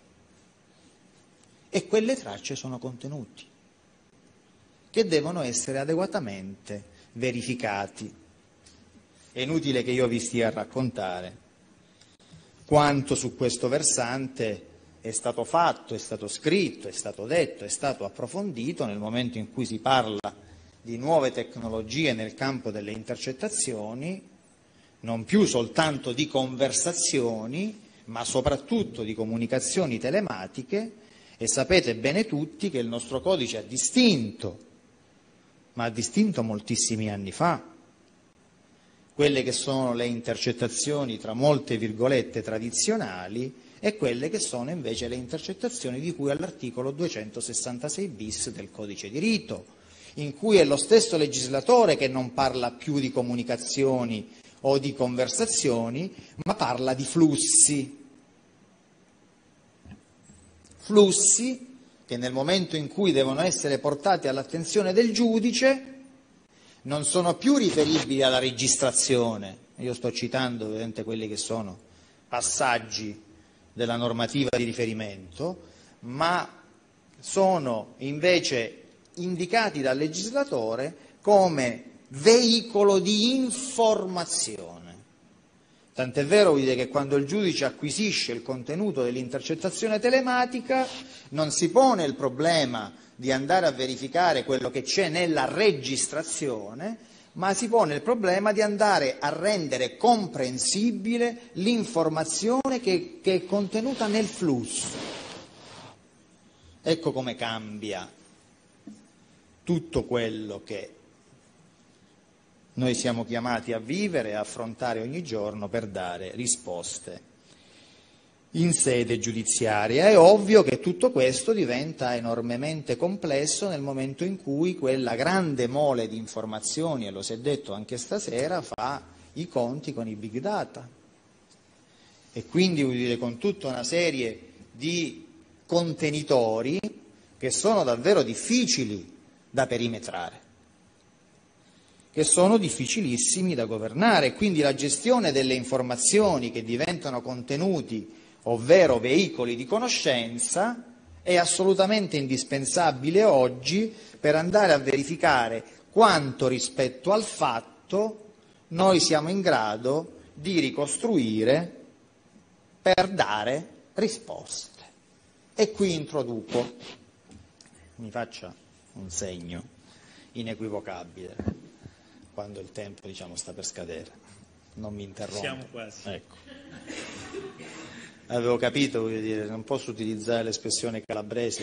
E quelle tracce sono contenuti, che devono essere adeguatamente verificati. È inutile che io vi stia a raccontare quanto su questo versante è stato fatto, è stato scritto, è stato detto, è stato approfondito nel momento in cui si parla di nuove tecnologie nel campo delle intercettazioni, non più soltanto di conversazioni, ma soprattutto di comunicazioni telematiche, e sapete bene tutti che il nostro codice ha distinto, ma ha distinto moltissimi anni fa, quelle che sono le intercettazioni tra molte virgolette tradizionali e quelle che sono invece le intercettazioni di cui all'articolo 266 bis del codice di rito, in cui è lo stesso legislatore che non parla più di comunicazioni o di conversazioni, ma parla di flussi. Flussi che nel momento in cui devono essere portati all'attenzione del giudice non sono più riferibili alla registrazione. Io sto citando ovviamente quelli che sono passaggi della normativa di riferimento, ma sono invece indicati dal legislatore come veicolo di informazione. Tant'è vero che quando il giudice acquisisce il contenuto dell'intercettazione telematica non si pone il problema di andare a verificare quello che c'è nella registrazione, ma si pone il problema di andare a rendere comprensibile l'informazione che è contenuta nel flusso. Ecco come cambia tutto quello che noi siamo chiamati a vivere e a affrontare ogni giorno per dare risposte in sede giudiziaria. È ovvio che tutto questo diventa enormemente complesso nel momento in cui quella grande mole di informazioni, e lo si è detto anche stasera, fa i conti con i big data e quindi con tutta una serie di contenitori che sono davvero difficili da perimetrare, che sono difficilissimi da governare. Quindi la gestione delle informazioni che diventano contenuti, ovvero veicoli di conoscenza, è assolutamente indispensabile oggi per andare a verificare quanto rispetto al fatto noi siamo in grado di ricostruire per dare risposte. E qui introduco, mi faccia un segno inequivocabile quando il tempo sta per scadere, non mi interrompa. Siamo quasi. Ecco. Avevo capito, non posso utilizzare l'espressione calabrese,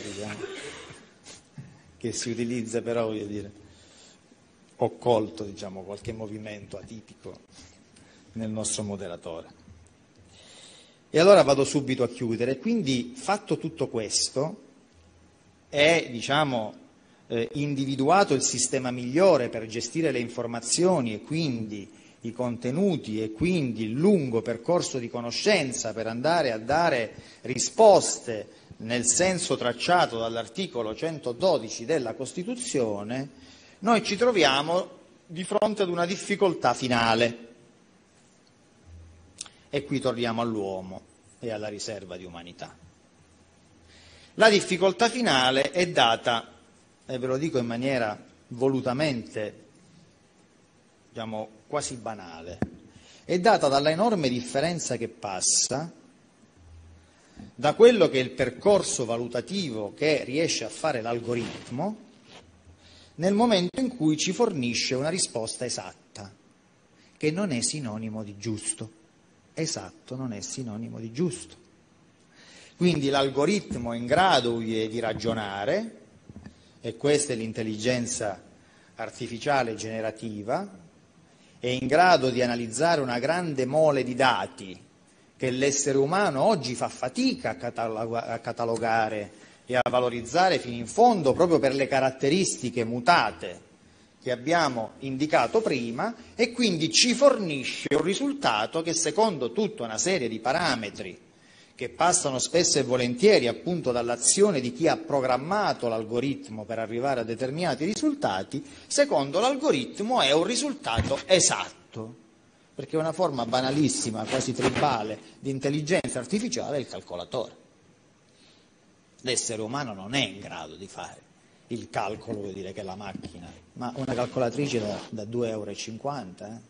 che si utilizza, però ho colto qualche movimento atipico nel nostro moderatore. E allora vado subito a chiudere. Quindi, fatto tutto questo, è individuato il sistema migliore per gestire le informazioni e quindi i contenuti e quindi il lungo percorso di conoscenza per andare a dare risposte nel senso tracciato dall'articolo 112 della Costituzione, noi ci troviamo di fronte ad una difficoltà finale. E qui torniamo all'uomo e alla riserva di umanità. La difficoltà finale è data, e ve lo dico in maniera volutamente, quasi banale, è data dalla enorme differenza che passa da quello che è il percorso valutativo che riesce a fare l'algoritmo nel momento in cui ci fornisce una risposta esatta, che non è sinonimo di giusto. Esatto non è sinonimo di giusto. Quindi l'algoritmo è in grado di ragionare, e questa è l'intelligenza artificiale generativa, è in grado di analizzare una grande mole di dati che l'essere umano oggi fa fatica a catalogare e a valorizzare fino in fondo, proprio per le caratteristiche mutate che abbiamo indicato prima, e quindi ci fornisce un risultato che, secondo tutta una serie di parametri che passano spesso e volentieri appunto dall'azione di chi ha programmato l'algoritmo per arrivare a determinati risultati, secondo l'algoritmo è un risultato esatto, perché una forma banalissima, quasi tribale, di intelligenza artificiale è il calcolatore. L'essere umano non è in grado di fare il calcolo, vuol dire che la macchina, ma una calcolatrice da 2,50 €.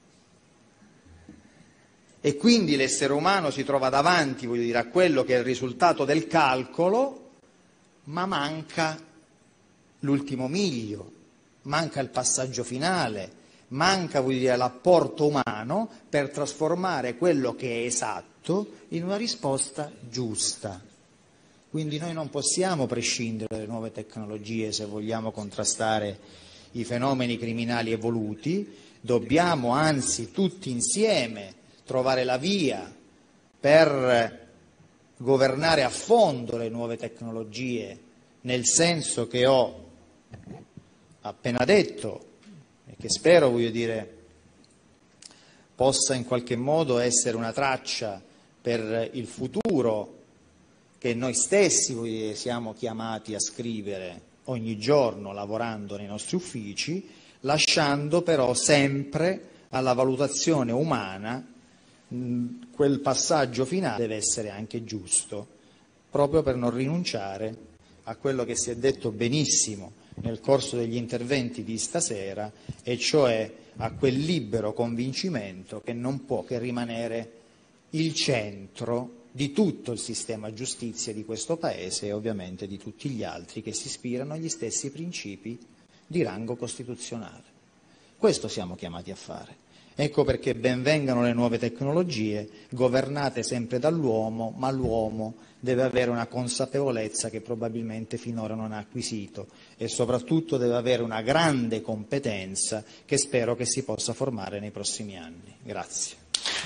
E quindi l'essere umano si trova davanti, voglio dire, a quello che è il risultato del calcolo, ma manca l'ultimo miglio, manca il passaggio finale, manca, voglio dire, l'apporto umano per trasformare quello che è esatto in una risposta giusta. Quindi noi non possiamo prescindere dalle nuove tecnologie se vogliamo contrastare i fenomeni criminali evoluti, dobbiamo anzi tutti insieme trovare la via per governare a fondo le nuove tecnologie nel senso che ho appena detto e che spero, voglio dire, possa in qualche modo essere una traccia per il futuro che noi stessi, voglio dire, siamo chiamati a scrivere ogni giorno lavorando nei nostri uffici, lasciando però sempre alla valutazione umana quel passaggio finale deve essere anche giusto, proprio per non rinunciare a quello che si è detto benissimo nel corso degli interventi di stasera, e cioè a quel libero convincimento che non può che rimanere il centro di tutto il sistema giustizia di questo Paese e ovviamente di tutti gli altri che si ispirano agli stessi principi di rango costituzionale. Questo siamo chiamati a fare. Ecco perché ben vengano le nuove tecnologie, governate sempre dall'uomo, ma l'uomo deve avere una consapevolezza che probabilmente finora non ha acquisito e soprattutto deve avere una grande competenza che spero che si possa formare nei prossimi anni. Grazie.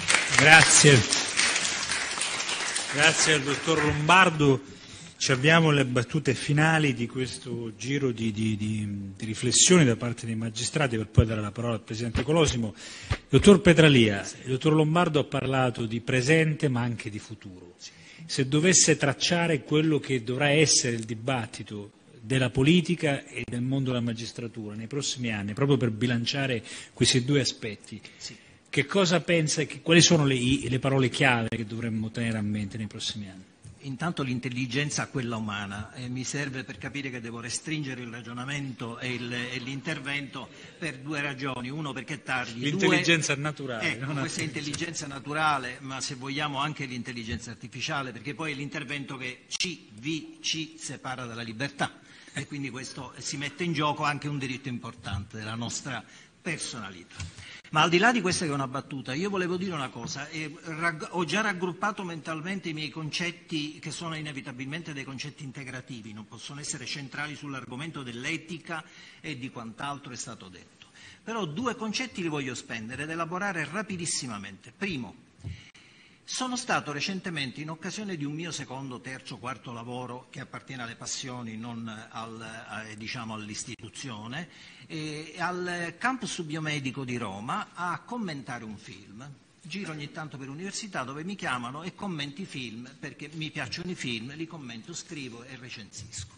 Grazie al dottor Lombardo. Ci abbiamo le battute finali di questo giro di riflessioni da parte dei magistrati per poi dare la parola al Presidente Colosimo. Dottor Petralia, il dottor Lombardo ha parlato di presente ma anche di futuro. Se dovesse tracciare quello che dovrà essere il dibattito della politica e del mondo della magistratura nei prossimi anni, proprio per bilanciare questi due aspetti, che cosa pensa, quali sono le parole chiave che dovremmo tenere a mente nei prossimi anni? Intanto l'intelligenza, quella umana, mi serve per capire che devo restringere il ragionamento e l'intervento per due ragioni. Uno, perché è tardi. L'intelligenza naturale. Questa è intelligenza naturale, ma se vogliamo anche l'intelligenza artificiale, perché poi è l'intervento che ci separa dalla libertà e quindi questo si mette in gioco anche un diritto importante della nostra personalità. Ma al di là di questa che è una battuta, io volevo dire una cosa, ho già raggruppato mentalmente i miei concetti che sono inevitabilmente dei concetti integrativi, non possono essere centrali sull'argomento dell'etica e di quant'altro è stato detto. Però due concetti li voglio spendere ed elaborare rapidissimamente. Primo, sono stato recentemente, in occasione di un mio secondo, terzo, quarto lavoro che appartiene alle passioni, non all'istituzione, al campus biomedico di Roma a commentare un film. Giro ogni tanto per università dove mi chiamano e commenti film, perché mi piacciono i film, li commento, scrivo e recensisco.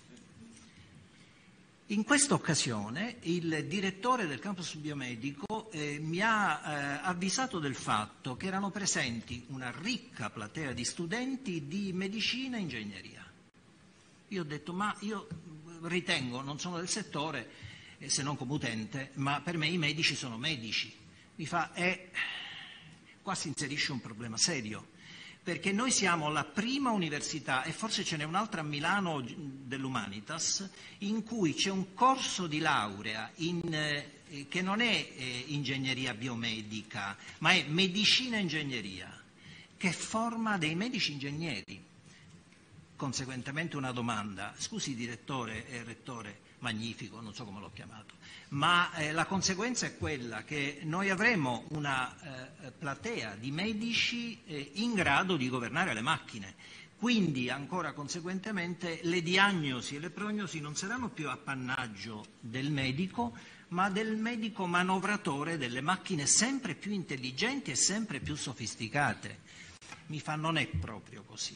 In questa occasione il direttore del campus biomedico mi ha avvisato del fatto che erano presenti una ricca platea di studenti di medicina e ingegneria. Io ho detto, ma io ritengo, non sono del settore, se non come utente, ma per me i medici sono medici. Mi fa, qua si inserisce un problema serio. Perché noi siamo la prima università, e forse ce n'è un'altra a Milano dell'Humanitas, in cui c'è un corso di laurea che non è ingegneria biomedica, ma è medicina e ingegneria, che forma dei medici ingegneri. Conseguentemente una domanda, scusi direttore e rettore, magnifico, non so come l'ho chiamato, ma la conseguenza è quella che noi avremo una platea di medici in grado di governare le macchine, quindi ancora conseguentemente le diagnosi e le prognosi non saranno più appannaggio del medico, ma del medico manovratore delle macchine sempre più intelligenti e sempre più sofisticate. Mi fa, non è proprio così.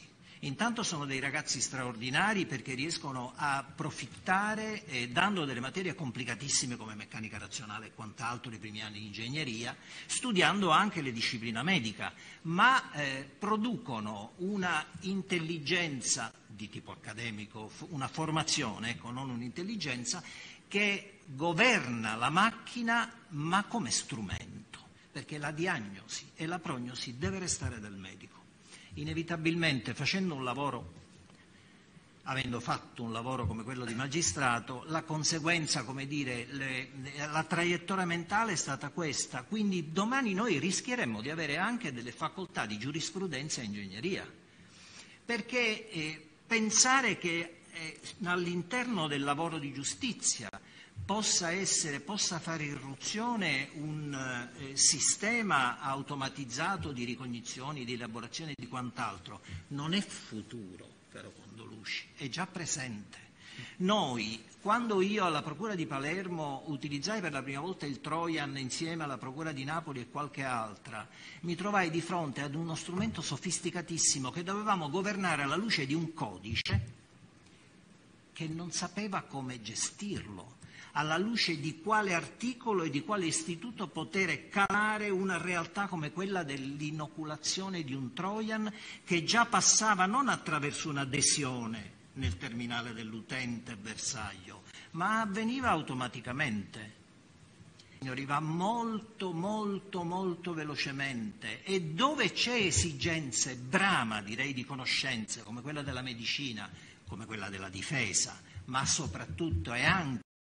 Intanto sono dei ragazzi straordinari perché riescono a approfittare dando delle materie complicatissime come meccanica razionale e quant'altro nei primi anni di ingegneria, studiando anche le discipline medica, ma producono una intelligenza di tipo accademico, una formazione, ecco, non un'intelligenza, che governa la macchina ma come strumento, perché la diagnosi e la prognosi deve restare del medico. Inevitabilmente, facendo un lavoro, avendo fatto un lavoro come quello di magistrato, la conseguenza, come dire, la traiettoria mentale è stata questa, quindi domani noi rischieremmo di avere anche delle facoltà di giurisprudenza e ingegneria, perché pensare che all'interno del lavoro di giustizia possa fare irruzione un sistema automatizzato di ricognizioni, di elaborazione e di quant'altro, non è futuro, caro Condolusci, è già presente. Noi, quando io alla Procura di Palermo utilizzai per la prima volta il Trojan insieme alla Procura di Napoli e qualche altra, mi trovai di fronte ad uno strumento sofisticatissimo che dovevamo governare alla luce di un codice che non sapeva come gestirlo, alla luce di quale articolo e di quale istituto poter calare una realtà come quella dell'inoculazione di un Trojan che già passava non attraverso un'adesione nel terminale dell'utente bersaglio, ma avveniva automaticamente. Signori, va molto, molto, molto velocemente e dove c'è esigenze, brama direi, di conoscenze come quella della medicina, come quella della difesa, ma soprattutto e anche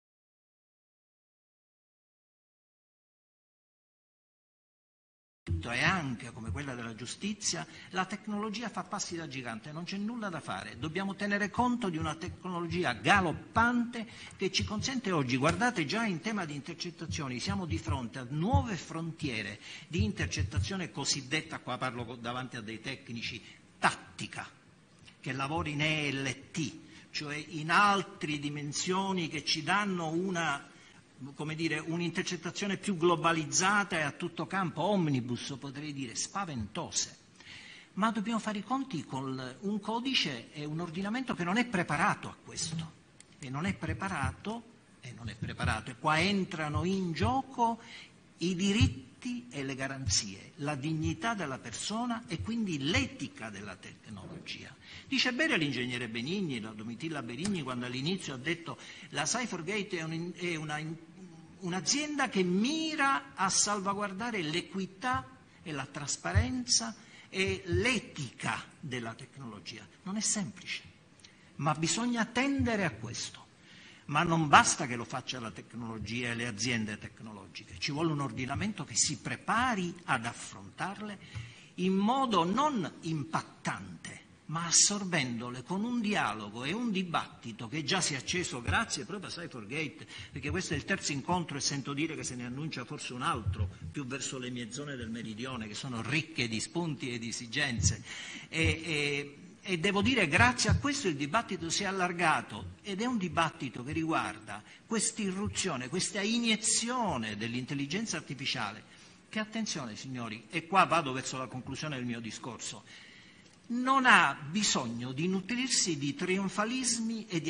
come quella della giustizia, la tecnologia fa passi da gigante, non c'è nulla da fare, dobbiamo tenere conto di una tecnologia galoppante che ci consente oggi, guardate già in tema di intercettazioni, siamo di fronte a nuove frontiere di intercettazione cosiddetta, qua parlo davanti a dei tecnici, tattica, che lavora in ELT, cioè in altre dimensioni che ci danno un'intercettazione più globalizzata e a tutto campo, omnibus potrei dire, spaventose. Ma dobbiamo fare i conti con un codice e un ordinamento che non è preparato a questo. E non è preparato, e qua entrano in gioco i diritti e le garanzie, la dignità della persona e quindi l'etica della tecnologia. Dice bene l'ingegnere Benigni, la Domitilla Benigni, quando all'inizio ha detto la Cyphergate è un'azienda che mira a salvaguardare l'equità e la trasparenza e l'etica della tecnologia. Non è semplice, ma bisogna tendere a questo. Ma non basta che lo faccia la tecnologia e le aziende tecnologiche, ci vuole un ordinamento che si prepari ad affrontarle in modo non impattante, ma assorbendole con un dialogo e un dibattito che già si è acceso grazie proprio a Cyphergate, perché questo è il terzo incontro e sento dire che se ne annuncia forse un altro più verso le mie zone del meridione che sono ricche di spunti e di esigenze e devo dire grazie a questo il dibattito si è allargato ed è un dibattito che riguarda questa irruzione, questa iniezione dell'intelligenza artificiale che, attenzione signori, e qua vado verso la conclusione del mio discorso, non ha bisogno di nutrirsi di trionfalismi e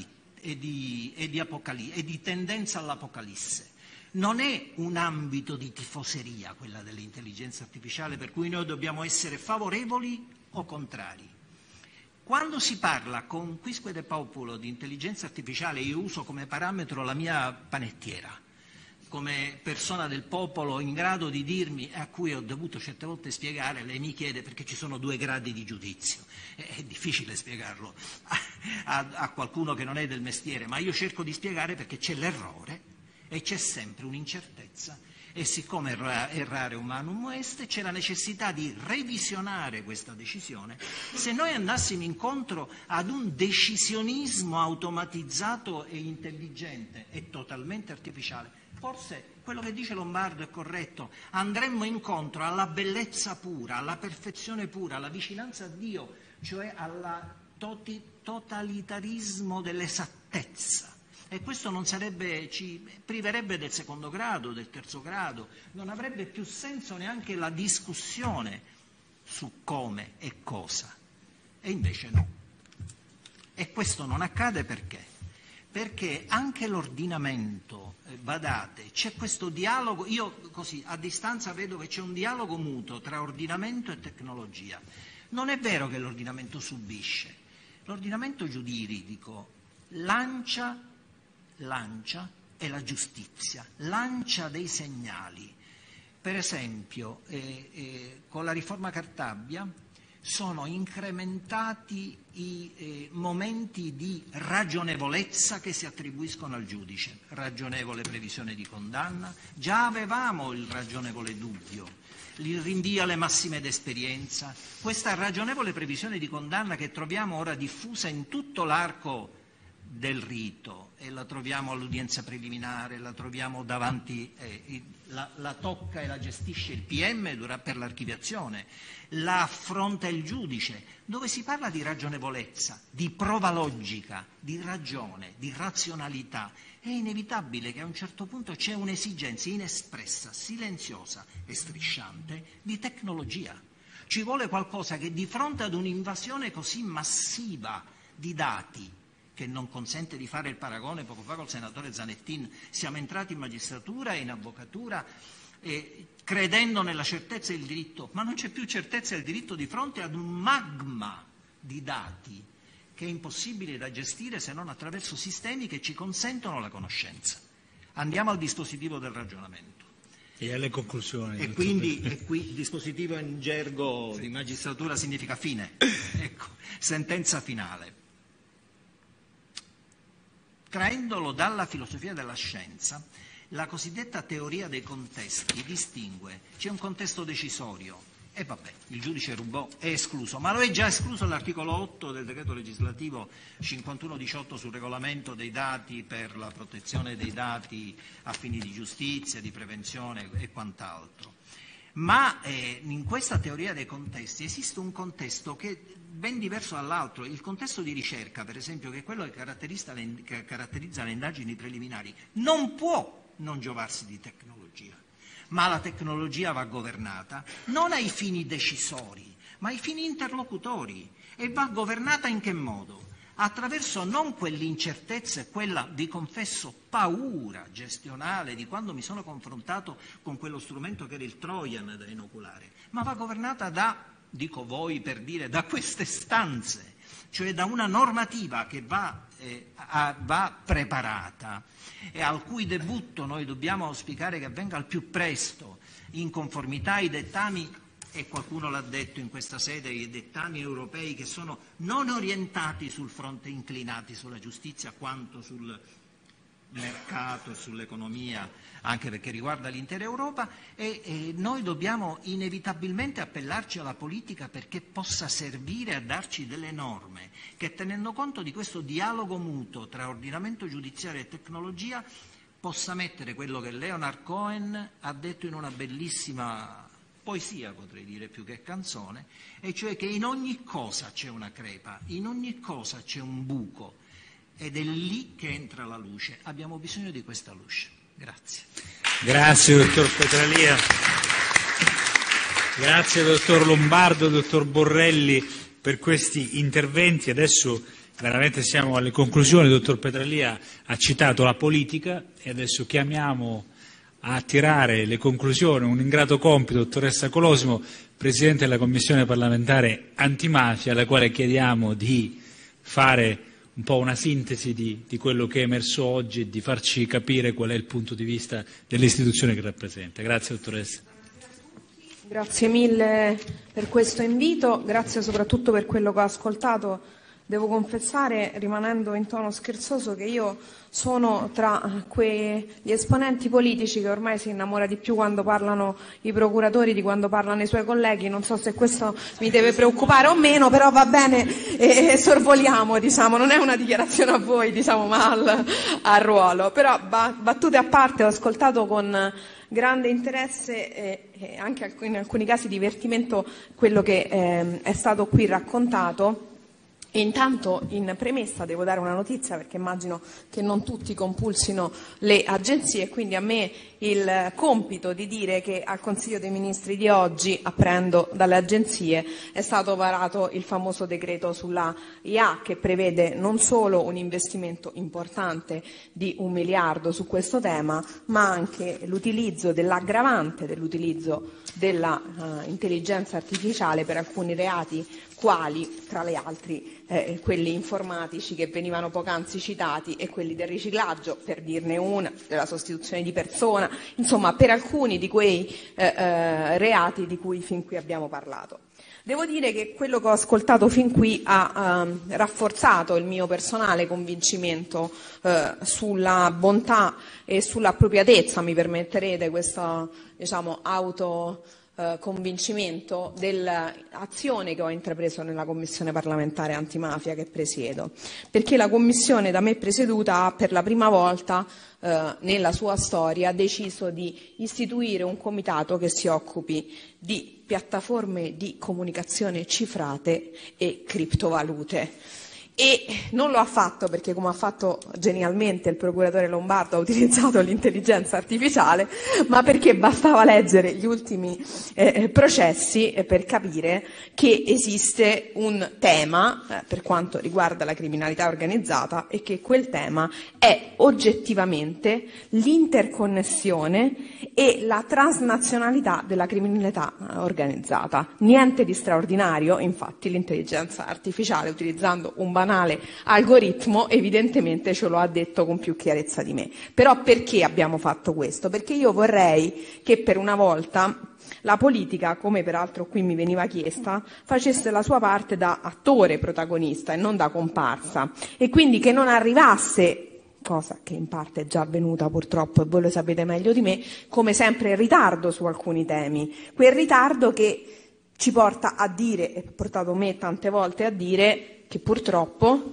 di tendenza all'apocalisse. Non è un ambito di tifoseria quella dell'intelligenza artificiale per cui noi dobbiamo essere favorevoli o contrari. Quando si parla con quisque de populo di intelligenza artificiale, io uso come parametro la mia panettiera, come persona del popolo in grado di dirmi, a cui ho dovuto certe volte spiegare, lei mi chiede perché ci sono 2 gradi di giudizio, è difficile spiegarlo a qualcuno che non è del mestiere, ma io cerco di spiegare perché c'è l'errore e c'è sempre un'incertezza e siccome errare humanum est c'è la necessità di revisionare questa decisione. Se noi andassimo incontro ad un decisionismo automatizzato e intelligente e totalmente artificiale, forse quello che dice Lombardo è corretto, andremmo incontro alla bellezza pura, alla perfezione pura, alla vicinanza a Dio, cioè al totalitarismo dell'esattezza. E questo non sarebbe, ci priverebbe del secondo grado, del terzo grado, non avrebbe più senso neanche la discussione su come e cosa. e invece no. E questo non accade perché? Perché anche l'ordinamento, badate, c'è questo dialogo, io così a distanza vedo che c'è un dialogo mutuo tra ordinamento e tecnologia. Non è vero che l'ordinamento subisce, l'ordinamento giuridico lancia è la giustizia, lancia dei segnali. Per esempio, con la riforma Cartabia sono incrementati i momenti di ragionevolezza che si attribuiscono al giudice, ragionevole previsione di condanna, già avevamo il ragionevole dubbio, il rinvio alle massime d'esperienza, questa ragionevole previsione di condanna che troviamo ora diffusa in tutto l'arco del rito, e la troviamo all'udienza preliminare, la troviamo davanti, la tocca e la gestisce il PM per l'archiviazione, la affronta il giudice, dove si parla di ragionevolezza, di prova logica, di ragione, di razionalità. È inevitabile che a un certo punto c'è un'esigenza inespressa, silenziosa e strisciante di tecnologia. Ci vuole qualcosa che di fronte ad un'invasione così massiva di dati, che non consente di fare il paragone, poco fa col senatore Zanettin, siamo entrati in magistratura e in avvocatura credendo nella certezza del diritto, ma non c'è più certezza del diritto di fronte ad un magma di dati che è impossibile da gestire se non attraverso sistemi che ci consentono la conoscenza. Andiamo al dispositivo del ragionamento. E alle conclusioni. E quindi il dispositivo in gergo di magistratura significa fine, ecco, sentenza finale. Traendolo dalla filosofia della scienza, la cosiddetta teoria dei contesti distingue, c'è un contesto decisorio, e vabbè, il giudice rubò, è escluso, ma lo è già escluso all'articolo 8 del decreto legislativo 5118 sul regolamento dei dati per la protezione dei dati a fini di giustizia, di prevenzione e quant'altro. Ma in questa teoria dei contesti esiste un contesto che è ben diverso dall'altro. Il contesto di ricerca, per esempio, che è quello che caratterizza le indagini preliminari, non può non giovarsi di tecnologia, ma la tecnologia va governata non ai fini decisori, ma ai fini interlocutori. E va governata in che modo? Attraverso non quell'incertezza e quella, vi confesso, paura gestionale di quando mi sono confrontato con quello strumento che era il Trojan da inoculare, ma va governata da, dico voi per dire, da queste stanze, cioè da una normativa che va preparata e al cui debutto noi dobbiamo auspicare che avvenga al più presto, in conformità ai dettami, e qualcuno l'ha detto in questa sede, i dettami europei che sono non orientati sul fronte, inclinati sulla giustizia quanto sul mercato e sull'economia, anche perché riguarda l'intera Europa, e noi dobbiamo inevitabilmente appellarci alla politica perché possa servire a darci delle norme che, tenendo conto di questo dialogo mutuo tra ordinamento giudiziario e tecnologia, possa mettere quello che Leonard Cohen ha detto in una bellissima poesia, potrei dire, più che canzone, e cioè che in ogni cosa c'è una crepa, in ogni cosa c'è un buco, ed è lì che entra la luce. Abbiamo bisogno di questa luce. Grazie. Grazie, dottor Petralia. Grazie, dottor Lombardo, dottor Borrelli, per questi interventi. Adesso veramente siamo alle conclusioni. Il dottor Petralia ha citato la politica e adesso chiamiamo a tirare le conclusioni un ingrato compito, dottoressa Colosimo, Presidente della Commissione parlamentare antimafia, alla quale chiediamo di fare un po' una sintesi di quello che è emerso oggi e di farci capire qual è il punto di vista dell'istituzione che rappresenta. Grazie, dottoressa. Grazie mille per questo invito, grazie soprattutto per quello che ho ascoltato. Devo confessare, rimanendo in tono scherzoso, che io sono tra quegli esponenti politici che ormai si innamora di più quando parlano i procuratori di quando parlano i suoi colleghi. Non so se questo mi deve preoccupare o meno, però va bene, e sorvoliamo, diciamo, non è una dichiarazione a voi, diciamo, ma al ruolo. Però battute a parte, ho ascoltato con grande interesse e anche in alcuni casi divertimento quello che è stato qui raccontato. Intanto in premessa devo dare una notizia, perché immagino che non tutti compulsino le agenzie, quindi a me il compito di dire che al Consiglio dei Ministri di oggi, apprendo dalle agenzie, è stato varato il famoso decreto sulla IA, che prevede non solo un investimento importante di 1 miliardo su questo tema, ma anche l'utilizzo dell'aggravante dell'utilizzo della intelligenza artificiale per alcuni reati, quali tra le altri quelli informatici che venivano poc'anzi citati e quelli del riciclaggio, per dirne una, della sostituzione di persona, insomma per alcuni di quei reati di cui fin qui abbiamo parlato. Devo dire che quello che ho ascoltato fin qui ha rafforzato il mio personale convincimento sulla bontà e sull'appropriatezza, mi permetterete questo convincimento dell'azione che ho intrapreso nella Commissione parlamentare antimafia che presiedo, perché la Commissione da me presieduta ha per la prima volta nella sua storia deciso di istituire un comitato che si occupi di piattaforme di comunicazione cifrate e criptovalute. E non lo ha fatto perché, come ha fatto genialmente il procuratore Lombardo, ha utilizzato l'intelligenza artificiale, ma perché bastava leggere gli ultimi processi per capire che esiste un tema per quanto riguarda la criminalità organizzata, e che quel tema è oggettivamente l'interconnessione e la transnazionalità della criminalità organizzata. Niente di straordinario, infatti l'intelligenza artificiale, utilizzando un banale algoritmo, evidentemente ce lo ha detto con più chiarezza di me. Però perché abbiamo fatto questo? Perché io vorrei che per una volta la politica, come peraltro qui mi veniva chiesta, facesse la sua parte da attore protagonista e non da comparsa, e quindi che non arrivasse, cosa che in parte è già avvenuta purtroppo e voi lo sapete meglio di me, come sempre in ritardo su alcuni temi, quel ritardo che ci porta a dire, e ha portato me tante volte a dire, che purtroppo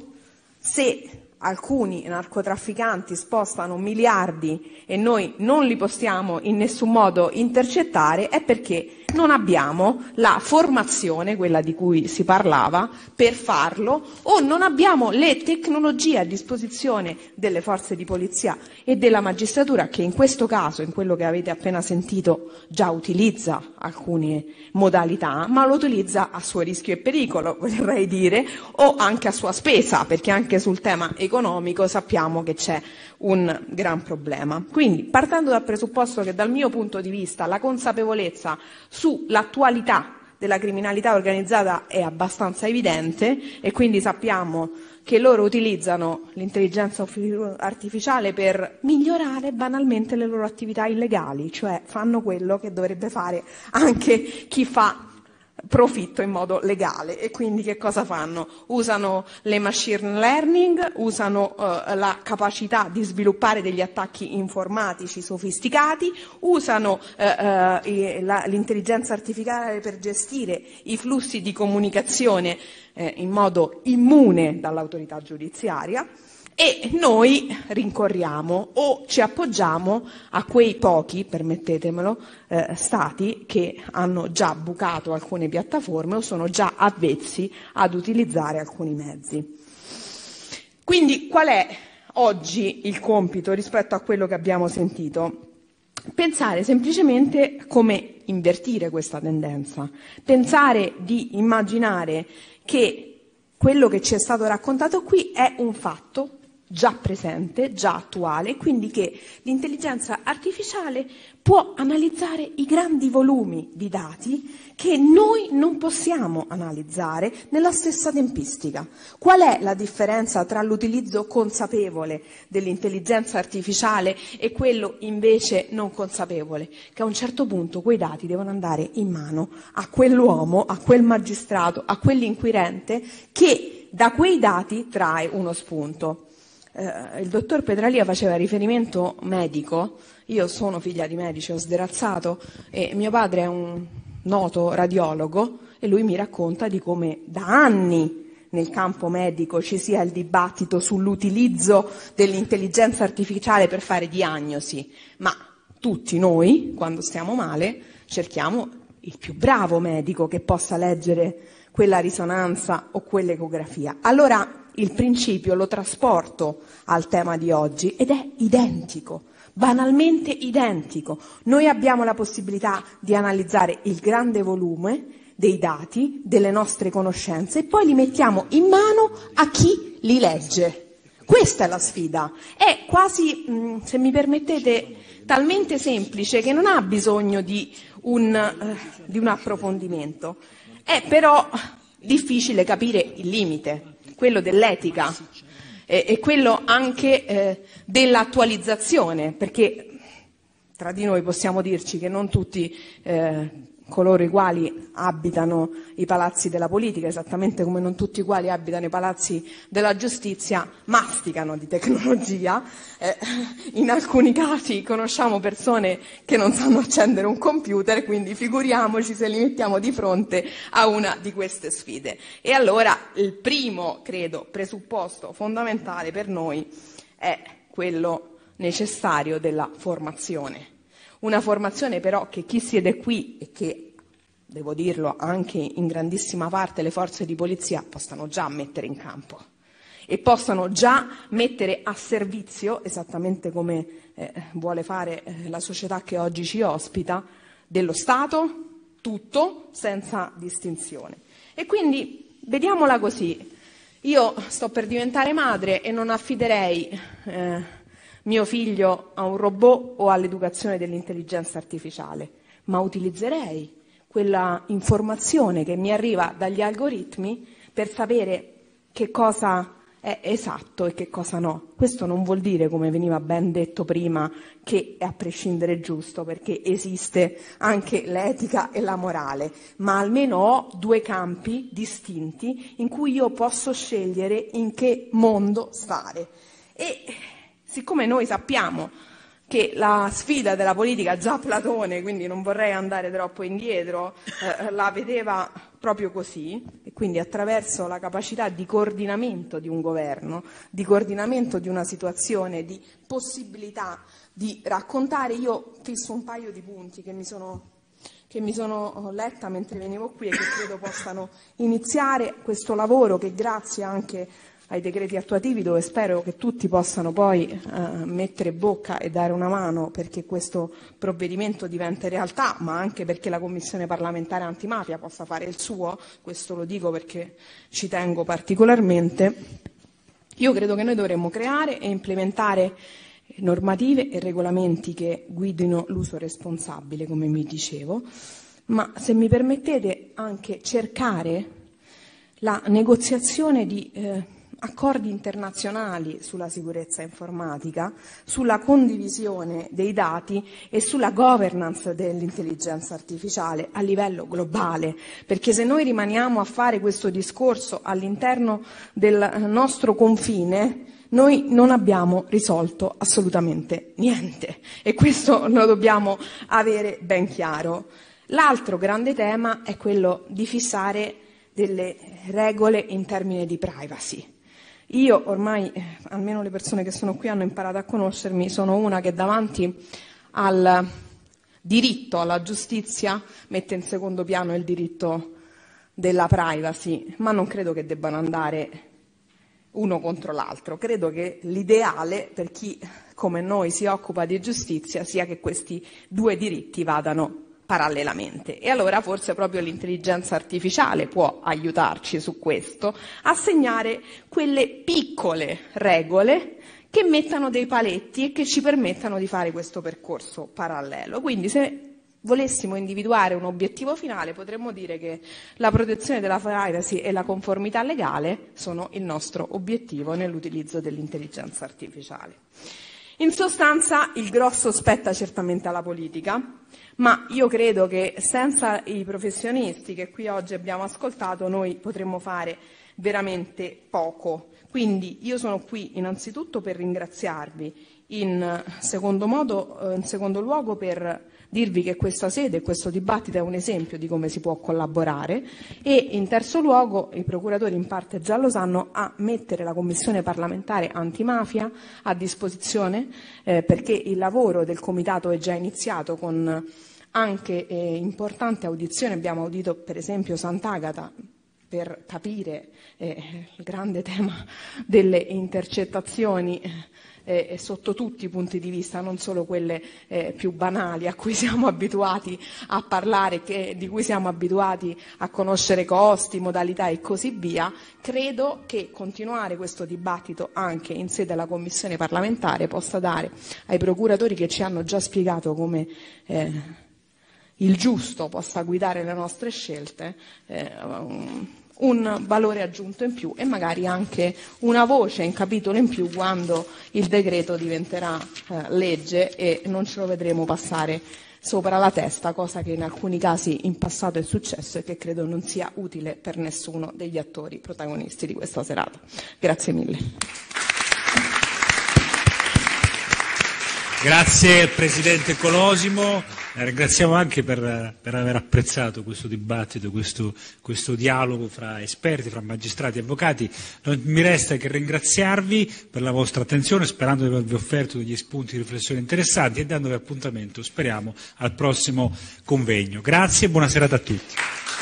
se alcuni narcotrafficanti spostano miliardi e noi non li possiamo in nessun modo intercettare, è perché non abbiamo la formazione, quella di cui si parlava, per farlo, o non abbiamo le tecnologie a disposizione delle forze di polizia e della magistratura, che in questo caso, in quello che avete appena sentito, già utilizza alcune modalità, ma lo utilizza a suo rischio e pericolo, vorrei dire, o anche a sua spesa, perché anche sul tema economico sappiamo che c'è un gran problema. Quindi, partendo dal presupposto che dal mio punto di vista la consapevolezza sull'attualità della criminalità organizzata è abbastanza evidente, e quindi sappiamo che loro utilizzano l'intelligenza artificiale per migliorare banalmente le loro attività illegali, cioè fanno quello che dovrebbe fare anche chi fa profitto in modo legale. E quindi che cosa fanno? Usano le machine learning, usano la capacità di sviluppare degli attacchi informatici sofisticati, usano l'intelligenza artificiale per gestire i flussi di comunicazione in modo immune dall'autorità giudiziaria. E noi rincorriamo o ci appoggiamo a quei pochi, permettetemelo, stati che hanno già bucato alcune piattaforme o sono già avvezzi ad utilizzare alcuni mezzi. Quindi qual è oggi il compito rispetto a quello che abbiamo sentito? Pensare semplicemente come invertire questa tendenza, pensare di immaginare che quello che ci è stato raccontato qui è un fatto già presente, già attuale, quindi che l'intelligenza artificiale può analizzare i grandi volumi di dati che noi non possiamo analizzare nella stessa tempistica. Qual è la differenza tra l'utilizzo consapevole dell'intelligenza artificiale e quello invece non consapevole? Che a un certo punto quei dati devono andare in mano a quell'uomo, a quel magistrato, a quell'inquirente che da quei dati trae uno spunto. Il dottor Petralia faceva riferimento medico. Io sono figlia di medici, ho sderazzato, e mio padre è un noto radiologo, e lui mi racconta di come da anni nel campo medico ci sia il dibattito sull'utilizzo dell'intelligenza artificiale per fare diagnosi, ma tutti noi, quando stiamo male, cerchiamo il più bravo medico che possa leggere quella risonanza o quell'ecografia. Allora il principio lo trasporto al tema di oggi ed è identico, banalmente identico. Noi abbiamo la possibilità di analizzare il grande volume dei dati, delle nostre conoscenze e poi li mettiamo in mano a chi li legge. Questa è la sfida. È quasi, se mi permettete, talmente semplice che non ha bisogno di un approfondimento. È però difficile capire il limite, quello dell'etica e quello anche dell'attualizzazione, perché tra di noi possiamo dirci che non tutti coloro i quali abitano i palazzi della politica, esattamente come non tutti i quali abitano i palazzi della giustizia, masticano di tecnologia. In alcuni casi conosciamo persone che non sanno accendere un computer, quindi figuriamoci se li mettiamo di fronte a una di queste sfide. E allora il primo, credo, presupposto fondamentale per noi è quello necessario della formazione. Una formazione però che chi siede qui e che, devo dirlo, anche in grandissima parte le forze di polizia possano già mettere in campo e possano già mettere a servizio, esattamente come vuole fare la società che oggi ci ospita, dello Stato, tutto, senza distinzione. E quindi vediamola così. Io sto per diventare madre e non affiderei mio figlio a un robot o all'educazione dell'intelligenza artificiale, ma utilizzerei quella informazione che mi arriva dagli algoritmi per sapere che cosa è esatto e che cosa no. Questo non vuol dire, come veniva ben detto prima, che è a prescindere giusto, perché esiste anche l'etica e la morale, ma almeno ho due campi distinti in cui io posso scegliere in che mondo stare. E siccome noi sappiamo che la sfida della politica, già Platone, quindi non vorrei andare troppo indietro, la vedeva proprio così, e quindi attraverso la capacità di coordinamento di un governo, di coordinamento di una situazione, di possibilità di raccontare, io fisso un paio di punti che mi sono letta mentre venivo qui e che credo possano iniziare questo lavoro che grazie anche ai decreti attuativi, dove spero che tutti possano poi mettere bocca e dare una mano perché questo provvedimento diventi realtà, ma anche perché la Commissione parlamentare antimafia possa fare il suo, questo lo dico perché ci tengo particolarmente. Io credo che noi dovremmo creare e implementare normative e regolamenti che guidino l'uso responsabile, come mi dicevo, ma se mi permettete anche cercare la negoziazione di accordi internazionali sulla sicurezza informatica, sulla condivisione dei dati e sulla governance dell'intelligenza artificiale a livello globale, perché se noi rimaniamo a fare questo discorso all'interno del nostro confine, noi non abbiamo risolto assolutamente niente e questo lo dobbiamo avere ben chiaro. L'altro grande tema è quello di fissare delle regole in termini di privacy. Io ormai, almeno le persone che sono qui hanno imparato a conoscermi, sono una che davanti al diritto alla giustizia mette in secondo piano il diritto della privacy, ma non credo che debbano andare uno contro l'altro. Credo che l'ideale per chi come noi si occupa di giustizia sia che questi due diritti vadano parallelamente. E allora forse proprio l'intelligenza artificiale può aiutarci su questo, a segnare quelle piccole regole che mettano dei paletti e che ci permettano di fare questo percorso parallelo. Quindi se volessimo individuare un obiettivo finale potremmo dire che la protezione della privacy e la conformità legale sono il nostro obiettivo nell'utilizzo dell'intelligenza artificiale. In sostanza il grosso spetta certamente alla politica, ma io credo che senza i professionisti che qui oggi abbiamo ascoltato noi potremmo fare veramente poco. Quindi io sono qui innanzitutto per ringraziarvi, in secondo luogo per dirvi che questa sede e questo dibattito è un esempio di come si può collaborare e in terzo luogo, i procuratori in parte già lo sanno, a mettere la Commissione parlamentare antimafia a disposizione perché il lavoro del Comitato è già iniziato con anche importante audizione. Abbiamo audito per esempio Sant'Agata per capire il grande tema delle intercettazioni sotto tutti i punti di vista, non solo quelle più banali a cui siamo abituati a parlare, di cui siamo abituati a conoscere costi, modalità e così via. Credo che continuare questo dibattito anche in sede della Commissione parlamentare possa dare ai procuratori, che ci hanno già spiegato come il giusto possa guidare le nostre scelte, un valore aggiunto in più e magari anche una voce in capitolo in più quando il decreto diventerà legge e non ce lo vedremo passare sopra la testa, cosa che in alcuni casi in passato è successo e che credo non sia utile per nessuno degli attori protagonisti di questa serata. Grazie mille. Grazie Presidente Colosimo, ringraziamo anche per aver apprezzato questo dibattito, questo dialogo fra esperti, fra magistrati e avvocati. Non mi resta che ringraziarvi per la vostra attenzione, sperando di avervi offerto degli spunti di riflessione interessanti e dandovi appuntamento, speriamo, al prossimo convegno. Grazie e buona serata a tutti.